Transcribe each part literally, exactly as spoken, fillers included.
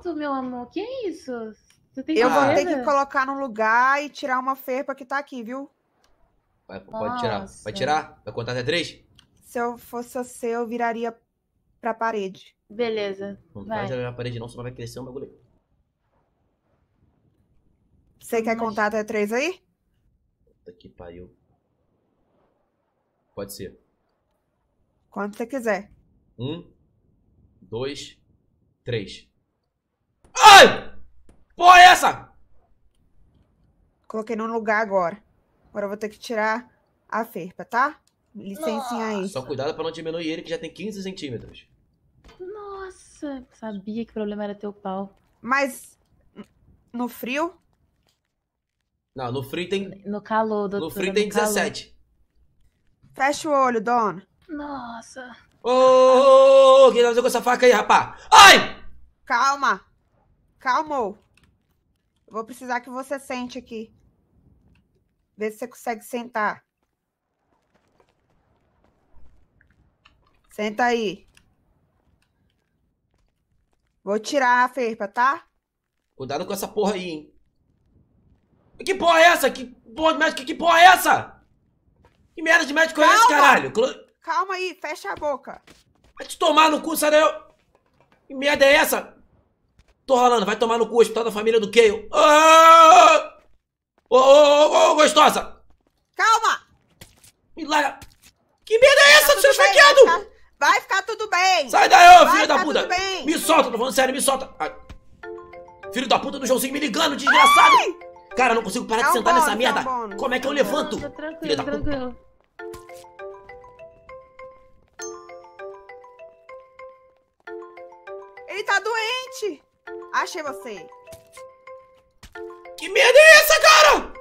alto, meu amor. Que isso? Você tem Eu vou ter certeza? que colocar no lugar e tirar uma ferpa que tá aqui, viu? Vai, pode tirar. Vai Nossa. tirar? Vai contar até três? Se eu fosse você, eu viraria pra parede. Beleza. Não Vai. vai jogar na parede não, senão vai crescer um bagulho aí. Você quer Mas- contar até três aí? Puta que pariu. Pode ser. Quando você quiser. Um, dois, três. Ai! Porra é essa? Coloquei no lugar agora. Agora eu vou ter que tirar a ferpa, tá? Licencinha aí. Só cuidado pra não diminuir ele, que já tem quinze centímetros. Nossa, sabia que o problema era teu pau. Mas no frio, Não, no frio tem... No calor, doutora. No frio tem no calor. dezessete. fecha o olho, dona. Nossa. Ô, ô, ô, o que tá fazendo com essa faca aí, rapá? Ai! Calma. Calmou. Eu vou precisar que você sente aqui. Vê se você consegue sentar. Senta aí. Vou tirar a ferpa, tá? Cuidado com essa porra aí, hein? Que porra é essa? Que porra de médico? Que porra é essa? Que merda de médico é esse, Calma! caralho? Clo- Calma aí, fecha a boca. Vai te tomar no cu, sai daí. Que merda é essa? Tô rolando, vai tomar no cu, hospital da família do Keio. Ah! Ô, ô, ô, ô, gostosa! Calma! Me larga! Que merda é essa, Tá seu tudo bem, esfaqueado? Vai ficar, vai ficar tudo bem. Sai daí, ô, Vai filho da ficar puta! tudo bem. Me solta, tô falando sério, me solta! Ai. Filho da puta do Joãozinho me ligando, desgraçado! Cara, eu não consigo parar É de um sentar nessa bônus, merda! é um bônus. Como é que eu levanto? Tá Filho tranquilo, da puta! tranquilo. Ele tá doente. Achei você. Que merda é essa, cara?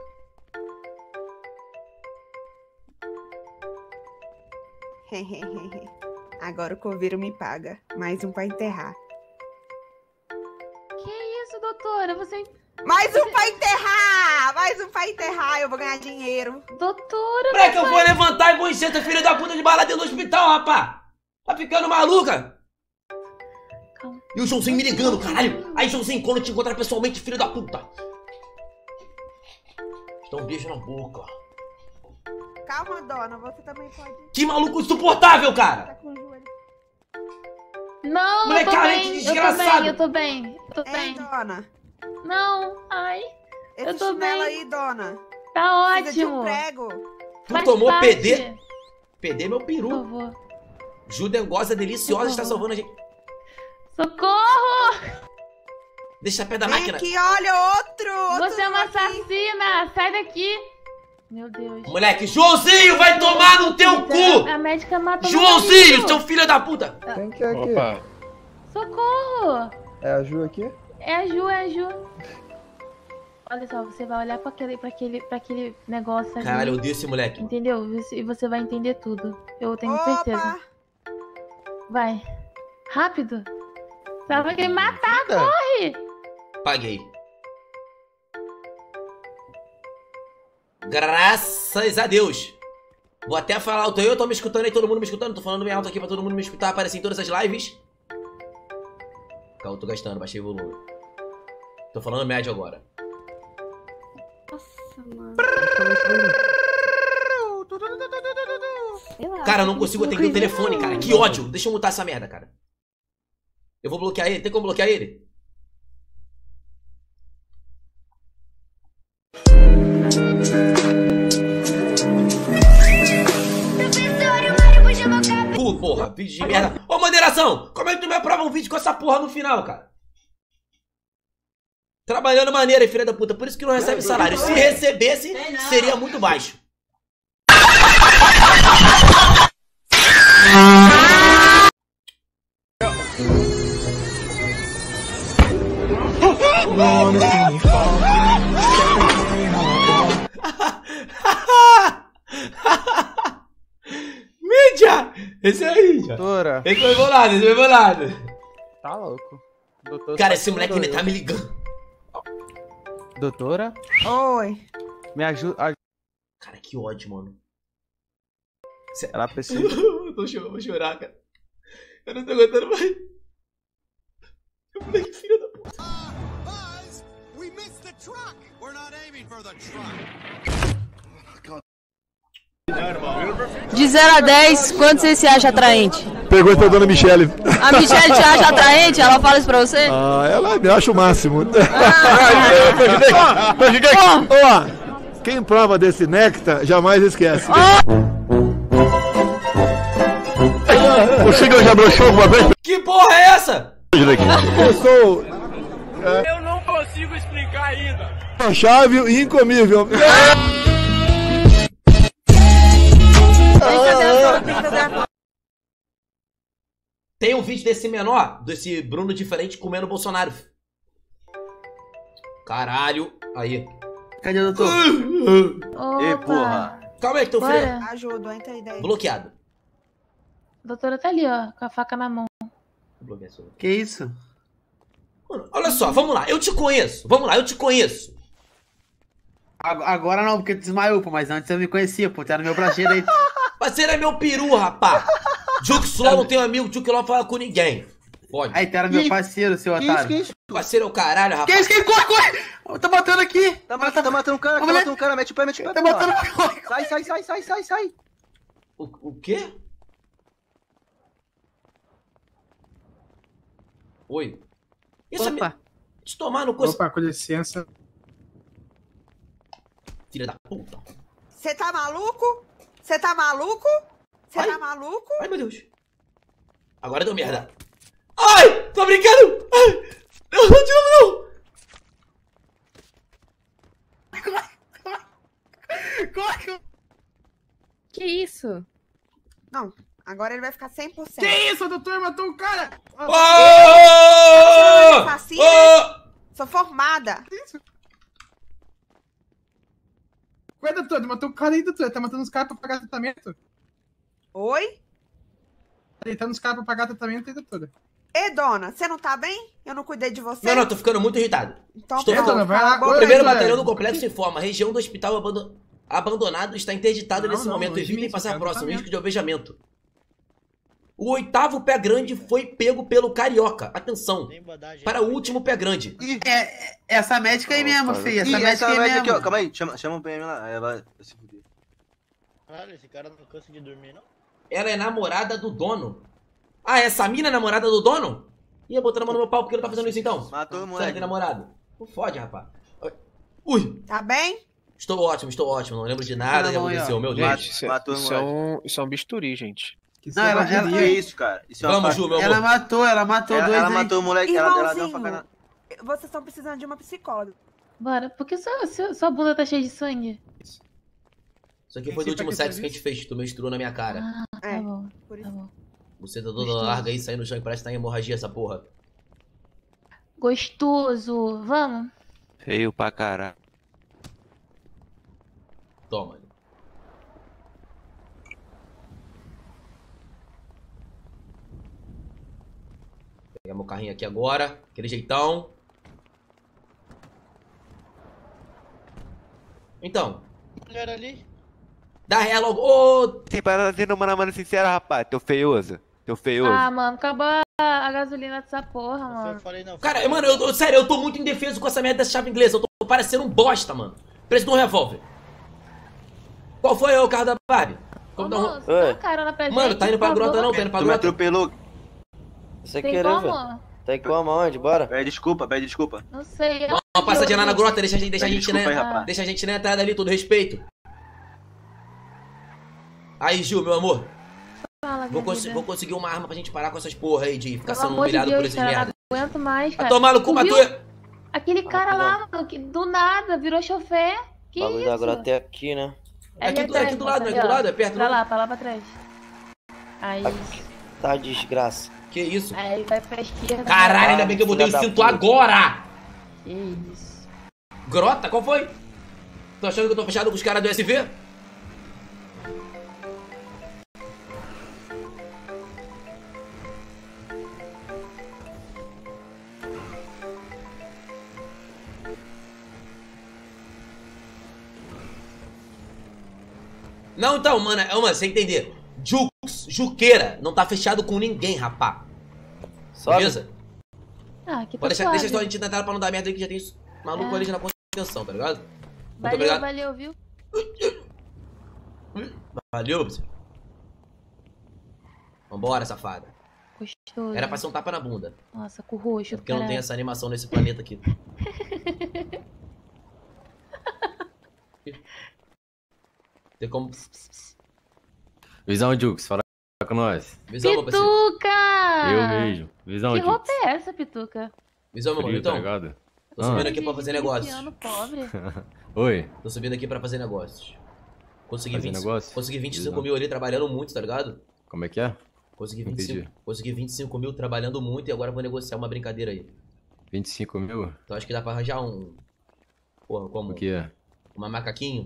Agora o coveiro me paga. Mais um pra enterrar. Que isso, doutora? Você... Mais um pra enterrar! Mais um pra enterrar. Eu vou ganhar dinheiro. Doutora, Moleque, eu vou levantar e vou encher essa filha da puta de bala dentro do hospital, rapá! Tá ficando maluca? Calma. E o Joãozinho me ligando, caralho! Aí, Joãozinho, quando eu te encontrar pessoalmente, filho da puta! Dá um beijo na boca. Calma, dona. Você também pode. Que maluco insuportável, cara! Tá com o joelho. Não, Moleque, eu tô carente, bem, desgraçado. eu tô bem, eu tô bem, eu tô Ei, bem. dona. Não, ai, Esse Eu tô chinelo bem. aí, dona. tá Precisa de um ótimo. prego. Tu Faz tomou parte. P D? P D é meu Por peru. favor. Judengosa deliciosa está Por favor. salvando a gente. Socorro! Deixa a pé da Vem máquina. aqui, olha, outro. outro Você é uma aqui. assassina! Sai daqui! Meu Deus. Moleque, Joãozinho vai tomar no teu cu! A médica matou meu Joãozinho, marido. seu filho da puta! Quem que é aqui? Opa, Socorro! É a Ju aqui? É a Ju, é a Ju. Olha só, você vai olhar pra aquele, pra aquele, pra aquele negócio ali. Caralho, eu odeio esse moleque. Entendeu? E você vai entender tudo. Eu tenho Opa! certeza. Vai. Rápido. Você vai querer matar, Eita. corre! Paguei. Graças a Deus. Vou até falar alto aí, eu tô me escutando aí, todo mundo me escutando. Tô falando bem alto aqui pra todo mundo me escutar, aparecer em todas as lives. Calma, eu tô gastando, baixei o volume. Tô falando médio agora. Nossa, mano. Cara, eu não consigo atender o telefone, cara. Que ódio. Deixa eu mutar essa merda, cara. Eu vou bloquear ele. Tem como bloquear ele? Pô, porra, vídeo de merda. Ô, moderação, como é que tu me aprova um vídeo com essa porra no final, cara? Trabalhando maneira, filha da puta. Por isso que não recebe salário. Se recebesse, seria muito baixo. Mídia! Esse aí, já. doutora. Esse foi bolado, esse foi bolado. Tá louco. Doutor, Cara, só esse moleque ainda tá me ligando. Doutora, Oi. me ajuda. Cara, que ódio, mano. Ela precisa. Eu tô chorando, vou chorar, cara. Eu não tô aguentando mais. Moleque, filho da puta. De zero a dez, quanto você se acha atraente? Pergunta a dona Michele. A Michelle te acha atraente? Ela fala isso pra você? Ah, ela me acha o máximo. Ah. Ó, quem prova desse néctar jamais esquece. O Chico já broxou uma vez? Que porra é essa? Eu sou... Eu não consigo explicar ainda. chave e incomível. Tem um vídeo desse menor, desse Bruno diferente comendo o Bolsonaro. Caralho. Aí. Cadê o doutor? Opa. Ei, porra. Calma aí que teu filho é Bora. Ajuda, entra aí daí. bloqueado. A doutora tá ali, ó, com a faca na mão. Que isso? Mano, olha só, vamos lá. Eu te conheço. Vamos lá, eu te conheço. Ag- Agora não, porque tu desmaiou, pô, mas antes eu me conhecia, pô, tá no meu braço direito. Parceiro é meu peru, rapá. Juxló não tem amigo, Juxló não fala com ninguém. Pode. Aí, tu era meu parceiro, seu otário. Parceiro é o caralho, Que rapaz. isso, que corre, corre! Tá matando aqui! Tá, tá, tá matando o cara, tá Mulher- matando o cara, mete o pé, mete o pé. Tá porra. matando, corre! Sai, sai, sai, sai, sai, sai. O, o quê? Oi. Isso Opa. é... Te tomar no cu. Opa, com licença. Filha da puta. Você tá maluco? Você tá maluco? Você Ai. tá maluco? Ai, meu Deus. Agora deu merda. Ai, tô brincando. Ai, não, não, de novo, Corre! Que isso? Não, agora ele vai ficar cem por cento. Que isso, doutor? Matou o cara! não. Oh! Facinho, Oh! Sou formada. Ué, doutor, matou o cara aí, doutor. Tá matando os caras pra pagar tratamento. Oi? Tá deitando os caras pra pagar tratamento aí, doutora. Ei, dona, você não tá bem? Eu não cuidei de você? Não, não, tô ficando muito irritado. Então, Estou pronto, ficando- vai lá, cala a boca. Oi, O primeiro doutora. batalhão do complexo informa. A região do hospital abando- abandonado está interditada Não, nesse não, momento. longe de Evitem mim, passar quero próximo. tratamento. Risco de alvejamento. O oitavo pé grande foi pego pelo carioca. Atenção. Para o último pé grande. É, é, essa médica aí mesmo, filha. Essa Ih, médica essa aí médica aqui, ó. mesmo. Calma aí, chama, chama o P M lá. Ela vai se fuder. Caralho, esse cara não cansa de dormir, não? Ela é namorada do dono. Ah, essa mina é namorada do dono? Ia botando a mão no meu pau, por que ele tá fazendo isso então? Matou o Sai moleque. de namorado. Não fode, rapaz. Ui, Tá bem? estou ótimo, estou ótimo. Não lembro de nada que Não, aconteceu, ó. meu Deus. Mate. Isso, é, Matou o isso, é moleque. um, isso é um bisturi, gente. Que Não, ela- selvageria. Que isso, cara? Isso é uma Vamos, fa- Ju, meu Ela amor. matou, ela matou Ela, dois ela aí. matou o moleque, ela, ela deu uma Irmãozinho, facada. vocês estão precisando de uma psicóloga. Bora, porque sua, sua, sua bunda tá cheia de sangue. Isso aqui Quem foi do você último tá sexo que a aqui gente fez. Tu menstruou na minha cara. Ah, tá É, bom, por tá isso. bom. Você tá toda Gostoso. larga aí, saindo no chão e parece que tá em hemorragia essa porra. Gostoso. Vamos? Feio pra caralho. Toma. Vou pegar meu carrinho aqui agora. Aquele jeitão. Então, Mulher ali? dá ré logo. Ô, Tem parada sendo mano, mano, sincera, rapaz. Teu feioso. Teu feioso. Ah, mano, acabou a, a gasolina dessa porra, Eu mano. falei não. cara, mano, eu, tô- sério, eu tô muito indefeso com essa merda dessa chave inglesa. Eu tô parecendo um bosta, mano. Preço de um revólver. Qual foi o carro da Barbie? Ô, Como dá um- moço, dá carona pra gente, Mano, tá indo pra por grota favor. não, tá indo pra Tu me grota. atropelou. Você Tem querer, como? velho? Tem como aonde? Bora? Pede desculpa, pede desculpa. Não sei. Dá uma passadinha lá na grota, deixa a gente, deixa a Pede gente, desculpa aí, né? rapaz. Deixa a gente na entrada ali, todo respeito. Aí, Gil, meu amor. Fala, Vou, minha cons- vida. vou conseguir uma arma pra gente parar com essas porra aí de ficar Pelo sendo amor de humilhado por Deus, esses cara, eu merda. não aguento mais, Vai cara. tomar no cu, Tu matou. viu? Aquele cara lá, mano, que do nada virou chofer. Que O bagulho isso? da grota é aqui, né? É aqui, ali do, é aqui do lado, não é aqui do ali, ó. lado? É perto Pra não? lá, pra lá pra trás. Aí, Aqui. Tá desgraça. Que isso? aí vai pra esquerda. Caralho, ainda bem que eu botei o Filha da cinto puta. agora! Que isso. Grota? Qual foi? Tô achando que eu tô fechado com os caras do S V? Não, então, mano, é uma, você entender. Jux, Juqueira, não tá fechado com ninguém, rapá. Sobe. Beleza? Ah, que tá Pode deixar, suave. deixa só a gente tentar pra não dar merda aí que já tem maluco É. ali na contenção, tá ligado? Muito Valeu, obrigado. valeu, viu? Valeu, parceiro. Vambora, safada. Gostoso. Era pra ser um tapa na bunda. Nossa, com o roxo. É porque eu não tenho caralho. essa animação nesse planeta aqui. Tem como. Visão, Jux, fala com nós. Visão, meu parceiro. Pituca! Eu mesmo. Visão, Que Jux. roupa é essa, Pituca? Visão, meu mano, Frio, tá então. ligado? Tô subindo Ah. aqui pra fazer negócios. Miliciano pobre. Oi. Tô subindo aqui pra fazer negócios. Consegui, Fazer vinte, negócio? consegui vinte e cinco Visão. mil ali trabalhando muito, tá ligado? Como é que é? Consegui Não 25, entendi. consegui vinte e cinco mil trabalhando muito e agora vou negociar uma brincadeira aí. vinte e cinco mil? Então acho que dá pra arranjar um. Porra, como? O que é? Uma macaquinho.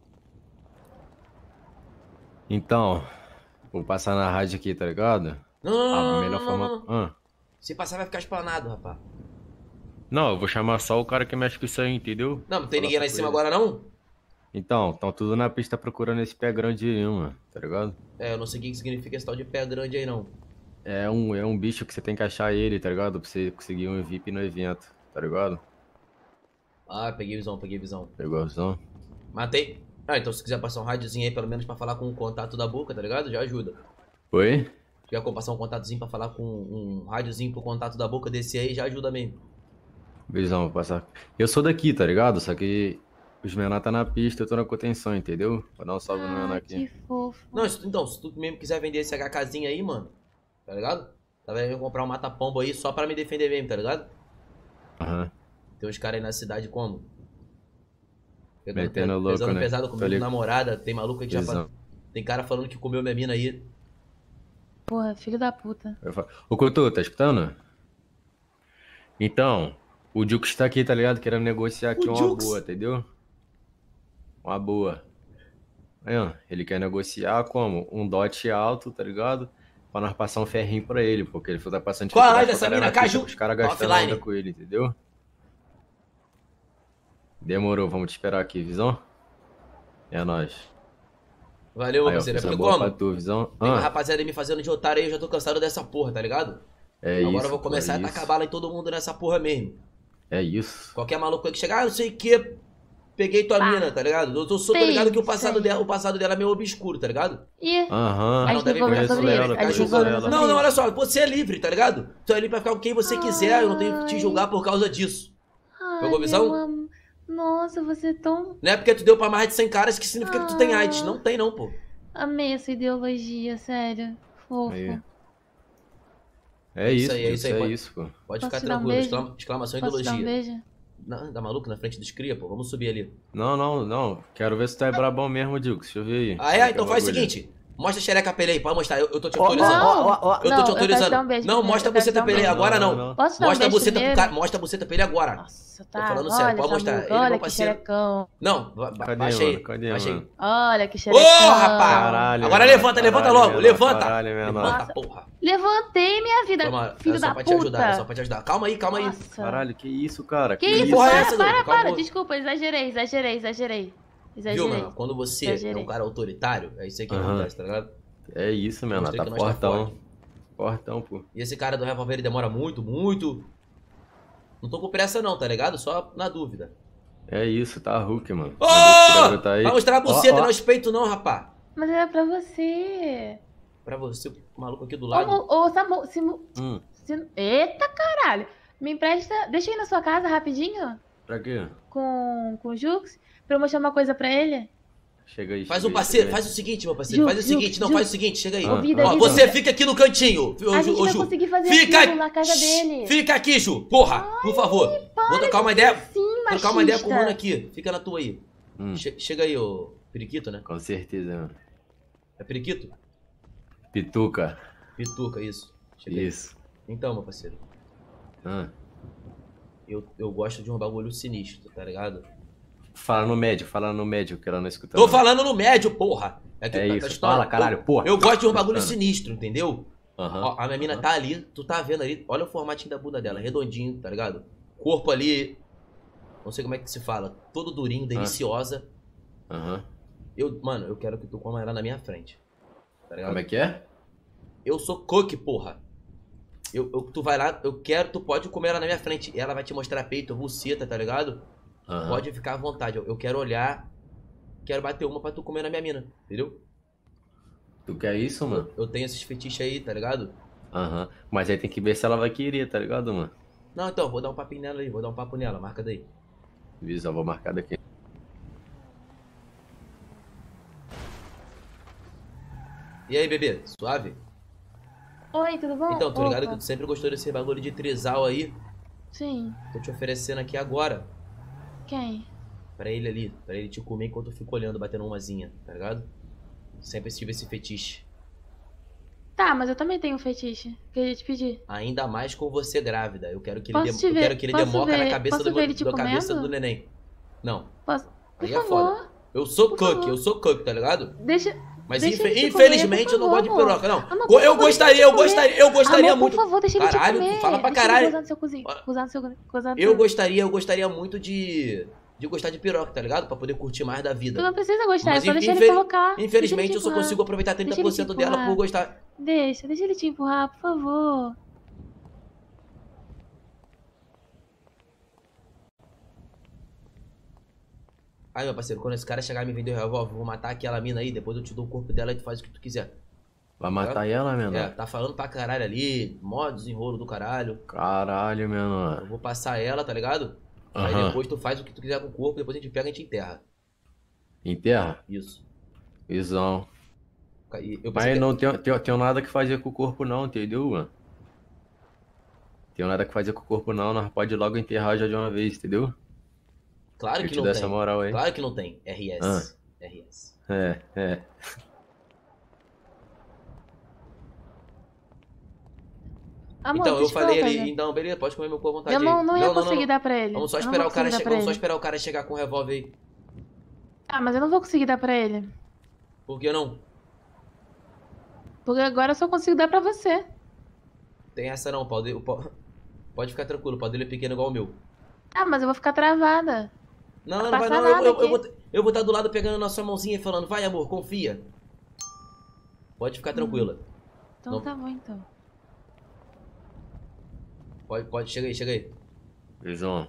Então, vou passar na rádio aqui, tá ligado? Não, não, não, A não, melhor não, forma. não, não. Ah. Se passar vai ficar esplanado, rapaz. Não, eu vou chamar só o cara que mexe com isso aí, entendeu? Não, não tem Falar ninguém lá só em com cima ele. agora não? Então, estão tudo na pista procurando esse pé grande aí, mano, tá ligado? É, eu não sei o que significa esse tal de pé grande aí não. É um, é um bicho que você tem que achar ele, tá ligado? Pra você conseguir um V I P no evento, tá ligado? Ah, peguei visão, peguei visão. Pegou a visão? Matei. Ah, então se quiser passar um rádiozinho aí pelo menos pra falar com o contato da boca, tá ligado? Já ajuda. Oi? Se quiser passar um contatozinho pra falar com um rádiozinho pro contato da boca desse aí, já ajuda mesmo. Visão, vou passar. Eu sou daqui, tá ligado? Só que os menor tá na pista, eu tô na contenção, entendeu? Vou dar um salve no menor Ah, aqui. que fofo. Não, se- então, se tu mesmo quiser vender esse HKzinho aí, mano, tá ligado? Tá vendo? Comprar um mata-pombo aí só pra me defender mesmo, tá ligado? Aham. Tem uns caras aí na cidade como? Pegando, Metendo pe- louco, pesando né? pesado Tô comigo, ligado. namorada, tem maluco aí que já Visão. fala. Tem cara falando que comeu minha mina aí. Porra, filho da puta. Eu falo, ô Couto, tá escutando? Então, o Jux tá aqui, tá ligado? Querendo negociar aqui O uma Jux? boa, entendeu? Uma boa. Aí, ó, ele quer negociar como? Um dote alto, tá ligado? Pra nós passar um ferrinho pra ele, porque ele foi tá passando Qual a dificuldade raio dessa pra caralho mina, na pista, Caju? Os caras gastando Offline. onda com ele, entendeu? Demorou, vamos te esperar aqui, visão? É nóis. Valeu, meu Aí, ó, parceiro. É coisa porque boa como? pra tu, visão. Tem uma Ah, rapaziada aí me fazendo de otário aí, eu já tô cansado dessa porra, tá ligado? é Agora isso, eu vou pô, começar é a isso. tacar bala em todo mundo nessa porra mesmo. É isso. Qualquer maluco aí que chegar, ah, não sei o que, peguei tua Pá. mina, tá ligado? Eu tô, sou, tô Sei, ligado que o passado, sei. dela, o passado dela é meio obscuro, tá ligado? Ih, Aham. a não gente deve tem que conversar conhecer sobre ela, isso. A gente tem que conheço conversar ela. sobre Não, não, isso. olha só, você é livre, tá ligado? Tu é livre pra ficar com quem você quiser, eu não tenho que te Ai. julgar por causa disso. Ai, Pegou a visão? meu am- Nossa, você é tão... Não é porque tu deu pra mais de cem caras que significa que tu tem Ah. AIDS. Não tem não, pô. Amei essa ideologia, sério. Fofo. Aí. É É isso isso, aí, é Jux, isso aí, é pode- isso, pô. Pode Posso ficar te dar um tranquilo, beijo? exclama- exclamação e Posso te dar um ideologia. beijo? Não, tá maluco na frente dos cria, pô? Vamos subir ali. Não, não, não. Quero ver se tu é brabão mesmo, Jux. Deixa eu ver aí. Ah, Como é? que Então o faz o bagulho. seguinte. Mostra a xereca pelei, pode mostrar. Eu, eu tô te Ó, ó, autorizando. ó, ó, ó. Eu tô Não, te eu quero autorizando. dar um beijo Não, primeiro, mostra a eu quero buceta dar um pelei beijo. agora Não, não. não. Posso dar um Mostra a beijo buceta pro primeiro? cara. Mostra a buceta pra ele agora. Nossa, Tô tá. falando sério, Olha pode essa mostrar. boca, Ele é olha meu que parceiro. xerecão. Não, ba- ba- Cadê, baixa aí. mano? Cadê, Baixa aí. mano? Olha que Ô, xerecão. rapaz! Caralho, Agora mano, levanta, levanta caralho, logo, menor, levanta. caralho, menor. Levanta, porra. Levantei, minha vida, Foi uma- filho é só da pra puta. te ajudar, é só pra te ajudar. Calma aí, calma aí. Nossa. Caralho, que isso, cara? Que isso? porra é Para, essa, para, doido? para. Calma. Desculpa, exagerei, exagerei, exagerei. Viu, Exagerei. mano? Quando você Exagerei. é um cara autoritário, é isso aí que Aham. acontece, tá ligado? É isso, menor. Mostrei Tá que nós tá portão. forte. Portão, pô. E esse cara do revólver ele demora muito, muito. Não tô com pressa não, tá ligado? Só na dúvida. É isso, tá Hulk, mano. Ô! Mandou esse tá aí. Vai mostrar a Ó, buceta, ó. não os peitos não, rapá. Mas era pra você. Pra você, o maluco aqui do Ô, lado. mo- ô, Samu, se, mo- Hum, se- Eita caralho. Me empresta. Deixa eu ir na sua casa rapidinho. pra quê? Com, com o Jux. Pra eu mostrar uma coisa pra ele. Chega aí, Faz chega um aí, parceiro, chega aí. faz o seguinte, meu parceiro. Ju, Faz o Ju, seguinte, não, Ju. faz o seguinte, chega aí. Ah, Vida, Ó, vida. você fica aqui no cantinho. Ô, A Ju, gente ô, vai Ju. conseguir fazer Fica aquilo na casa dele. Fica aqui, Ju. Porra, por favor. Vou trocar uma ideia. Sim, Trocar uma ideia com o mano machista. aqui. Fica na tua aí. Hum, Che- chega aí, ô. Periquito, né? com certeza, mano. É periquito? Pituca. Pituca, isso. Chega aí. Isso. Então, meu parceiro. Ah. Eu, eu gosto de um bagulho sinistro, tá ligado? Fala no médio, fala no médio, que ela não escuta. Tô não. falando no médio, porra. que É tá- tá isso, história. fala, caralho, eu, porra. Eu gosto de um bagulho Escutando. sinistro, entendeu? Aham. Ó, a minha mina aham. tá ali, tu tá vendo ali, olha o formatinho da bunda dela, redondinho, tá ligado? Corpo ali, não sei como é que se fala, todo durinho, deliciosa. Aham. Eu, mano, eu quero que tu coma ela na minha frente, tá ligado? Como é que é? Eu sou cook, porra. Eu, eu- tu vai lá, eu quero, tu pode comer ela na minha frente. Ela vai te mostrar peito, buceta, tá ligado? Aham. Pode ficar à vontade. Eu, eu quero olhar, quero bater uma pra tu comer na minha mina, entendeu? Tu quer isso, mano? Eu tenho esses fetiches aí, tá ligado? Aham. Mas aí tem que ver se ela vai querer, tá ligado, mano? Não, então, vou dar um papinho nela aí, vou dar um papo nela, marca daí. Visa, vou marcar daqui. E aí, bebê, suave? Oi, tudo bom? Então, tô ligado Opa. que tu sempre gostou desse bagulho de trisal aí. Sim. Tô te oferecendo aqui agora. Quem? Pra ele ali, pra ele te comer enquanto eu fico olhando, batendo umazinha, tá ligado? Sempre tive esse fetiche. Tá, mas eu também tenho um fetiche. Queria te pedir. Ainda mais com você grávida. Eu quero que ele, Posso dem- te eu ver- quero que ele posso democa na ver- cabeça posso do ver meu, ele te da cabeça comendo? do neném. Não. Posso... Por Aí é favor. foda. Eu sou Por cook, favor. eu sou cook, tá ligado? Deixa... Mas deixa infe- ele te infelizmente comer, eu não por gosto de favor, piroca, não. amor. Amor, Go- por eu favor, gostaria, deixa eu ele te gostaria, comer. eu gostaria Amor, muito. por favor, deixa ele Caralho, te comer. tu fala pra Deixa ele caralho. gozar no seu cozinho. Gozar no seu... Gozar no Eu seu... gostaria, eu gostaria muito de de gostar de piroca, tá ligado? Pra poder curtir mais da vida. Tu não precisa gostar, Mas é só infe- deixar ele infel- colocar. Deixa Infelizmente ele te eu só empurrar. consigo aproveitar Deixa trinta por ele te cento dela empurrar. por gostar. Deixa, deixa ele te empurrar, por favor. Aí, meu parceiro, quando esse cara chegar e me vender o revólver, eu vou matar aquela mina aí, depois eu te dou o corpo dela e tu faz o que tu quiser. Vai matar ela, menor? É, tá falando pra caralho ali, mó desenrolo do caralho. Caralho, menor. Eu vou passar ela, tá ligado? Aí Aham. depois tu faz o que tu quiser com o corpo, depois a gente pega e a gente enterra. Enterra? Isso. Visão. E eu pensei Mas que- não tenho, tenho, tenho nada que fazer com o corpo não, entendeu, mano? Tenho nada que fazer com o corpo não, nós pode logo enterrar já de uma vez, entendeu? Claro Eu que te não dou tem. essa moral aí. Claro que não tem. R S. Ah. R S. É, é. Amor, Então, eu deixa falei falar, ali, velho. então, beleza, pode comer meu cu à vontade Eu aí. não, não ia conseguir dar pra ele. Vamos só Eu não esperar vou o cara conseguir dar chegar. pra Vamos só ele. esperar o cara chegar com o revólver aí. Ah, mas eu não vou conseguir dar pra ele. Por que não? Porque agora eu só consigo dar pra você. Tem essa não, o pau dele. o pau- Pode ficar tranquilo, o pau dele é pequeno igual o meu. Ah, mas eu vou ficar travada. Não, Não não vai passa não. Eu, nada eu, eu aqui. vou, eu vou estar do lado pegando na sua mãozinha e falando, vai amor, confia. Pode ficar tranquila. Então Não. tá bom, então. Pode, pode, chega aí, chega aí. Visão.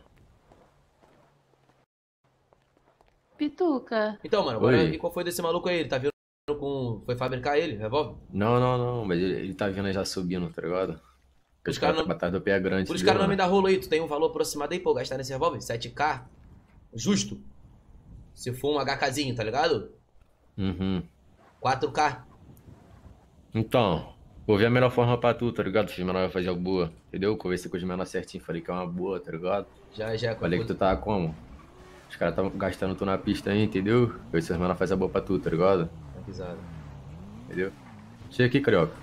Pituca. Então, mano, agora Oi. e qual foi desse maluco aí? Ele tá vindo com. Foi fabricar ele, revólver? Não, não, não, mas ele, ele tá vindo já subindo, tá ligado? Porque Os os caras caras não- tá atrás do pé grande. Por os entendeu, caras não me mano? dá rolo aí, tu tem um valor aproximado aí, pô, gastar nesse revólver? sete K? Justo. Se for um HKzinho, tá ligado? Uhum. quatro K. Então, vou ver a melhor forma pra tu, tá ligado? Os menores vai fazer a boa, entendeu? Conversei com os menores certinho, falei que é uma boa, tá ligado? Já, já. Falei que tu tava como? Os caras estavam gastando tu na pista aí, entendeu? Eu e seus menores fazem a boa pra tu, tá ligado? Avisado. Entendeu? Chega aqui, carioca.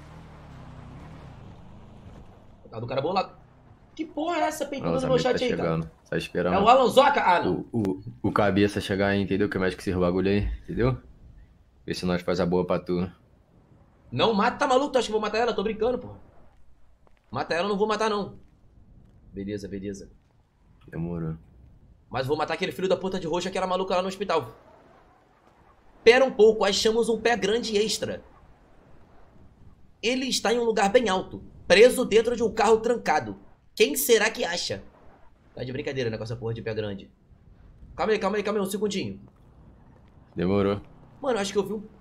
Tá do cara bolado. Que porra é essa peituda Nossa, no meu amigo tá chat aí, cara? chegando. Tá esperando. É o Alan Zoca? Ah, não. O, o, o cabeça chegar aí, entendeu? Que mexe com esse bagulho aí, entendeu? Vê se nós faz a boa pra tu. Não mata, tá maluco? Tu acha que eu vou matar ela? Tô brincando, porra. Mata ela, eu não vou matar, não. Beleza, beleza. Demorou. Mas vou matar aquele filho da puta de roxa, aquela maluca lá no hospital. Pera um pouco, achamos um pé grande extra. Ele está em um lugar bem alto, preso dentro de um carro trancado. Quem será que acha? Tá de brincadeira, né, com essa porra de pé grande. Calma aí, calma aí, calma aí, um segundinho. Demorou. Mano, acho que eu vi um...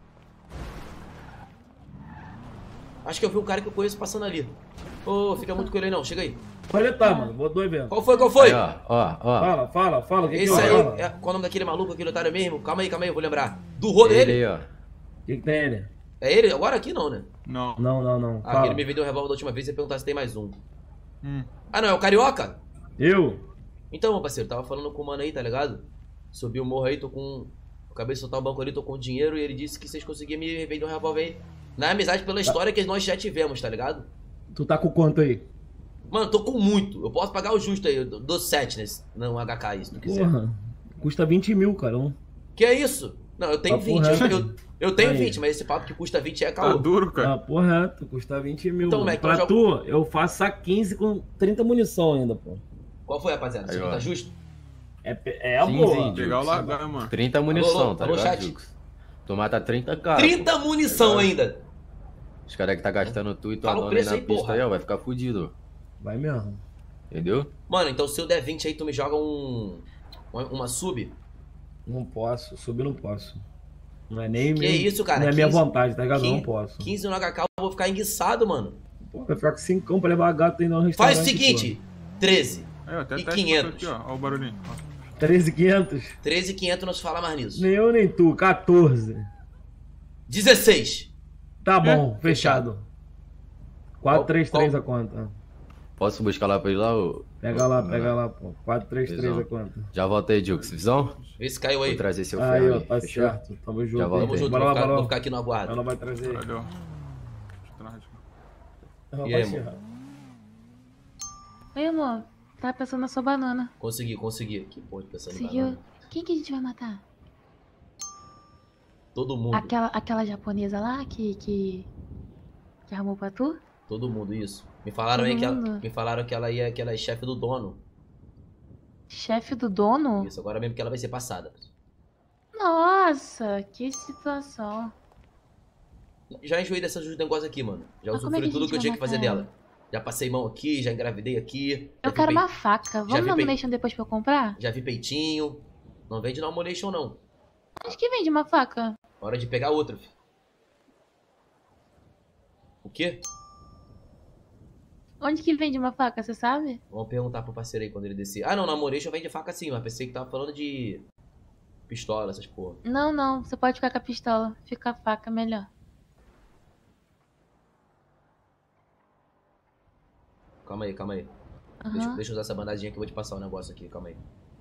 Acho que eu vi um cara que eu conheço passando ali. Ô, fica muito com ele aí não, chega aí. Olha, tá, mano, vou dois mesmo. Qual foi, qual foi? Aí, ó, ó, ó. Fala, fala, fala. O que Esse que aí, houve? é, qual o nome daquele maluco, aquele otário mesmo? Calma aí, calma aí, eu vou lembrar. Do rodo Ele dele? aí, ó. O que, que tem ele? É ele? Agora aqui não, né? Não. Não, não, não. Ah, Fala. que ele me vendeu um revólver da última vez e ia perguntar se tem mais um. Hum. Ah, não, é o Carioca? Eu? Então, meu parceiro, tava falando com o mano aí, tá ligado? Subi o morro aí, tô com... Acabei de soltar o banco ali, tô com dinheiro e ele disse que vocês conseguiam me vender um revólver aí. Na amizade pela história que nós já tivemos, tá ligado? Tu tá com quanto aí? Mano, tô com muito. Eu posso pagar o justo aí, eu dou sete nesse, não H K aí, se tu quiser. Porra, custa vinte mil, cara. Um. Que é isso? Não, eu tenho Papo vinte. Eu, reto. eu, eu tenho Aí. vinte, mas esse papo que custa vinte é Tá caô. duro, cara. Ah, porra, reto, custa vinte mil. Então, mano. Mac, Pra eu já- tu, eu faço a quinze com trinta munição ainda, pô. Qual foi, rapaziada? Você Aí, não ó. tá justo? É, pe- é a quinze, boa. Legal lá, lá, mano. trinta munição, Alô, tá alô, ligado, chat? Jux? Tu mata trinta caras. trinta munição Tá ligado? ainda. Os caras que tá gastando tu e tua Fala o dona aí preço na aí, pista porra. aí, ó, vai ficar fudido. Vai mesmo. Entendeu? Mano, então se eu der vinte aí, tu me joga um... Uma, uma sub? Não posso, subir não posso. Não é nem Que meu, isso, cara? Não é minha quinze vontade, tá ligado? quinze Não posso. quinze no H K, eu vou ficar enguiçado, mano. Pô, vai ficar com cinco pra levar a gata ainda no restaurante. Faz o seguinte, treze Aí, ó, até e teste quinhentos. aqui, ó. Ó o barulhinho. Ó. treze e quinhentos. treze e quinhentos, não se fala mais nisso. Nem eu nem tu, quatorze. dezesseis. Tá bom, fechado. quatro três três qual- a conta. Posso buscar lá pra ir lá? Ou... Pega lá, pega lá, pô. quatro três três Visão. a conta. Já volta aí, Jux. Visão? Vê se caiu aí. Vou trazer seu Aí, ferro ó, aí. tá Fechou? certo. Tamo junto. Já volto Tamo aí. junto, Bora vou lá, ficar, bora lá. vou ficar aqui no aguardo. Ela vai trazer. Valeu. Deixa eu tô na rádio. Ela E vai aí, encerrar. Oi, amor. Tava pensando na sua banana. Consegui, consegui. Que porra de pensando em Conseguiu? banana. Quem que a gente vai matar? Todo mundo. Aquela, aquela japonesa lá que, que. que arrumou pra tu? Todo mundo, isso. Me falaram Todo aí que ela, mundo? me falaram que ela ia, que ela é chefe do dono. Chefe do dono? Isso, agora mesmo que ela vai ser passada. Nossa, que situação. Já enjoei desses negócios aqui, mano. Já Mas como é usufrui que a tudo gente que eu vai tinha que fazer matar ela? dela. Já passei mão aqui, já engravidei aqui. Eu já quero vi uma pei- faca. Já Vamos vi na pei- Ammunition depois pra eu comprar? Já vi peitinho. Não vende na Ammunition, não. Acho que vende uma faca. Hora de pegar outra, filho. O quê? Onde que vende uma faca, você sabe? Vamos perguntar pro parceiro aí quando ele descer. Ah, não, na Ammunition vende faca sim, mas pensei que tava falando de pistola, essas porra. Não, não. Você pode ficar com a pistola. Fica a faca melhor. Calma aí, calma aí. Aham. Deixa, deixa eu usar essa bandadinha que eu vou te passar um negócio aqui, calma aí.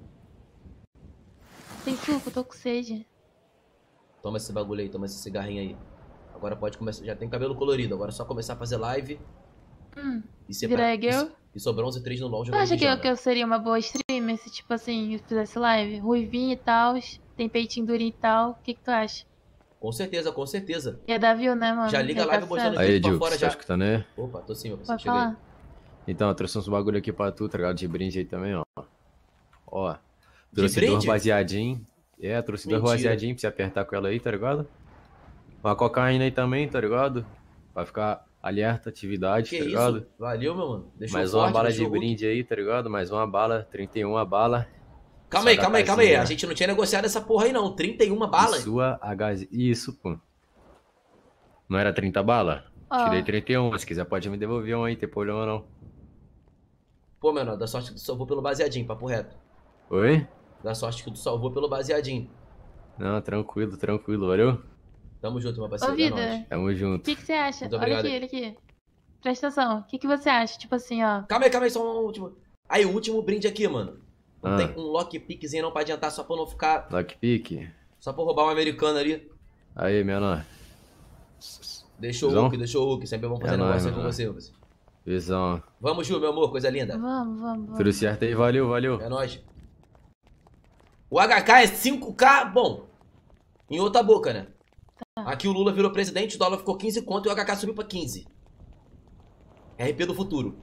Tem suco? Tô com sede. Toma esse bagulho aí, toma esse cigarrinho aí. Agora pode começar, já tem cabelo colorido, agora é só começar a fazer live. Hum. E ser Virar pra- girl? E, e sou bronze três no LoL Tu jogando acha que eu, pijama. que eu seria uma boa streamer se, tipo assim, eu fizesse live? Ruivinha e tal, tem peitinho durinho e tal. O que que tu acha? Com certeza, com certeza. Ia dar view, né, mano? Já liga a Ia live dar mostrando certo. Aí, tudo pra Jux, fora tá já. escutando aí? Opa, tô sim, meu parceiro. Pode Cheguei. falar. Então, eu trouxe uns bagulho aqui pra tu, tá ligado? De brinde aí também, ó. Ó. Trouxe brinde? dois baseadinhos. É, trouxe dois Mentira. baseadinhos pra você apertar com ela aí, tá ligado? Uma cocaína aí também, tá ligado? Pra ficar alerta, atividade, Que tá ligado? isso? Valeu, meu mano. Deixou Mais forte, uma bala deixou de Hulk. brinde aí, tá ligado? Mais uma bala, trinta e uma bala. Calma aí, Sua calma aí, calma aí. HZinha. A gente não tinha negociado essa porra aí não. trinta e uma balas? E sua H Z. Isso, pô. Não era trinta bala? Ó. Tirei trinta e um. Se quiser pode me devolver um aí, tem problema não. Pô, menor, dá sorte que tu salvou pelo baseadinho, papo reto. Oi? Dá sorte que tu salvou pelo baseadinho. Não, tranquilo, tranquilo, valeu? Tamo junto, meu Ô, parceiro. é vida, nóis. Tamo o junto. que que você acha? Muito Olha obrigado aqui, aí. olha aqui. Presta atenção. O que que você acha? Tipo assim, ó. Calma aí, calma aí, só um último. Aí, o último brinde aqui, mano. Não Ah. tem um lockpickzinho não pra adiantar, só pra não ficar... Lockpick. Só pra roubar um americano ali. Aí, menor. Deixou o Visão? Hulk, deixou o Hulk. Sempre vamos fazer É nóis, negócio aí com menor. você, meu parceiro. Visão. Vamos, Ju, meu amor, coisa linda. Vamos, vamos, vamos. Tudo certo aí, valeu, valeu. É nóis. O H K é cinco K, bom. Em outra boca, né? Aqui o Lula virou presidente, o dólar ficou quinze conto e o H K subiu pra quinze. R P do futuro.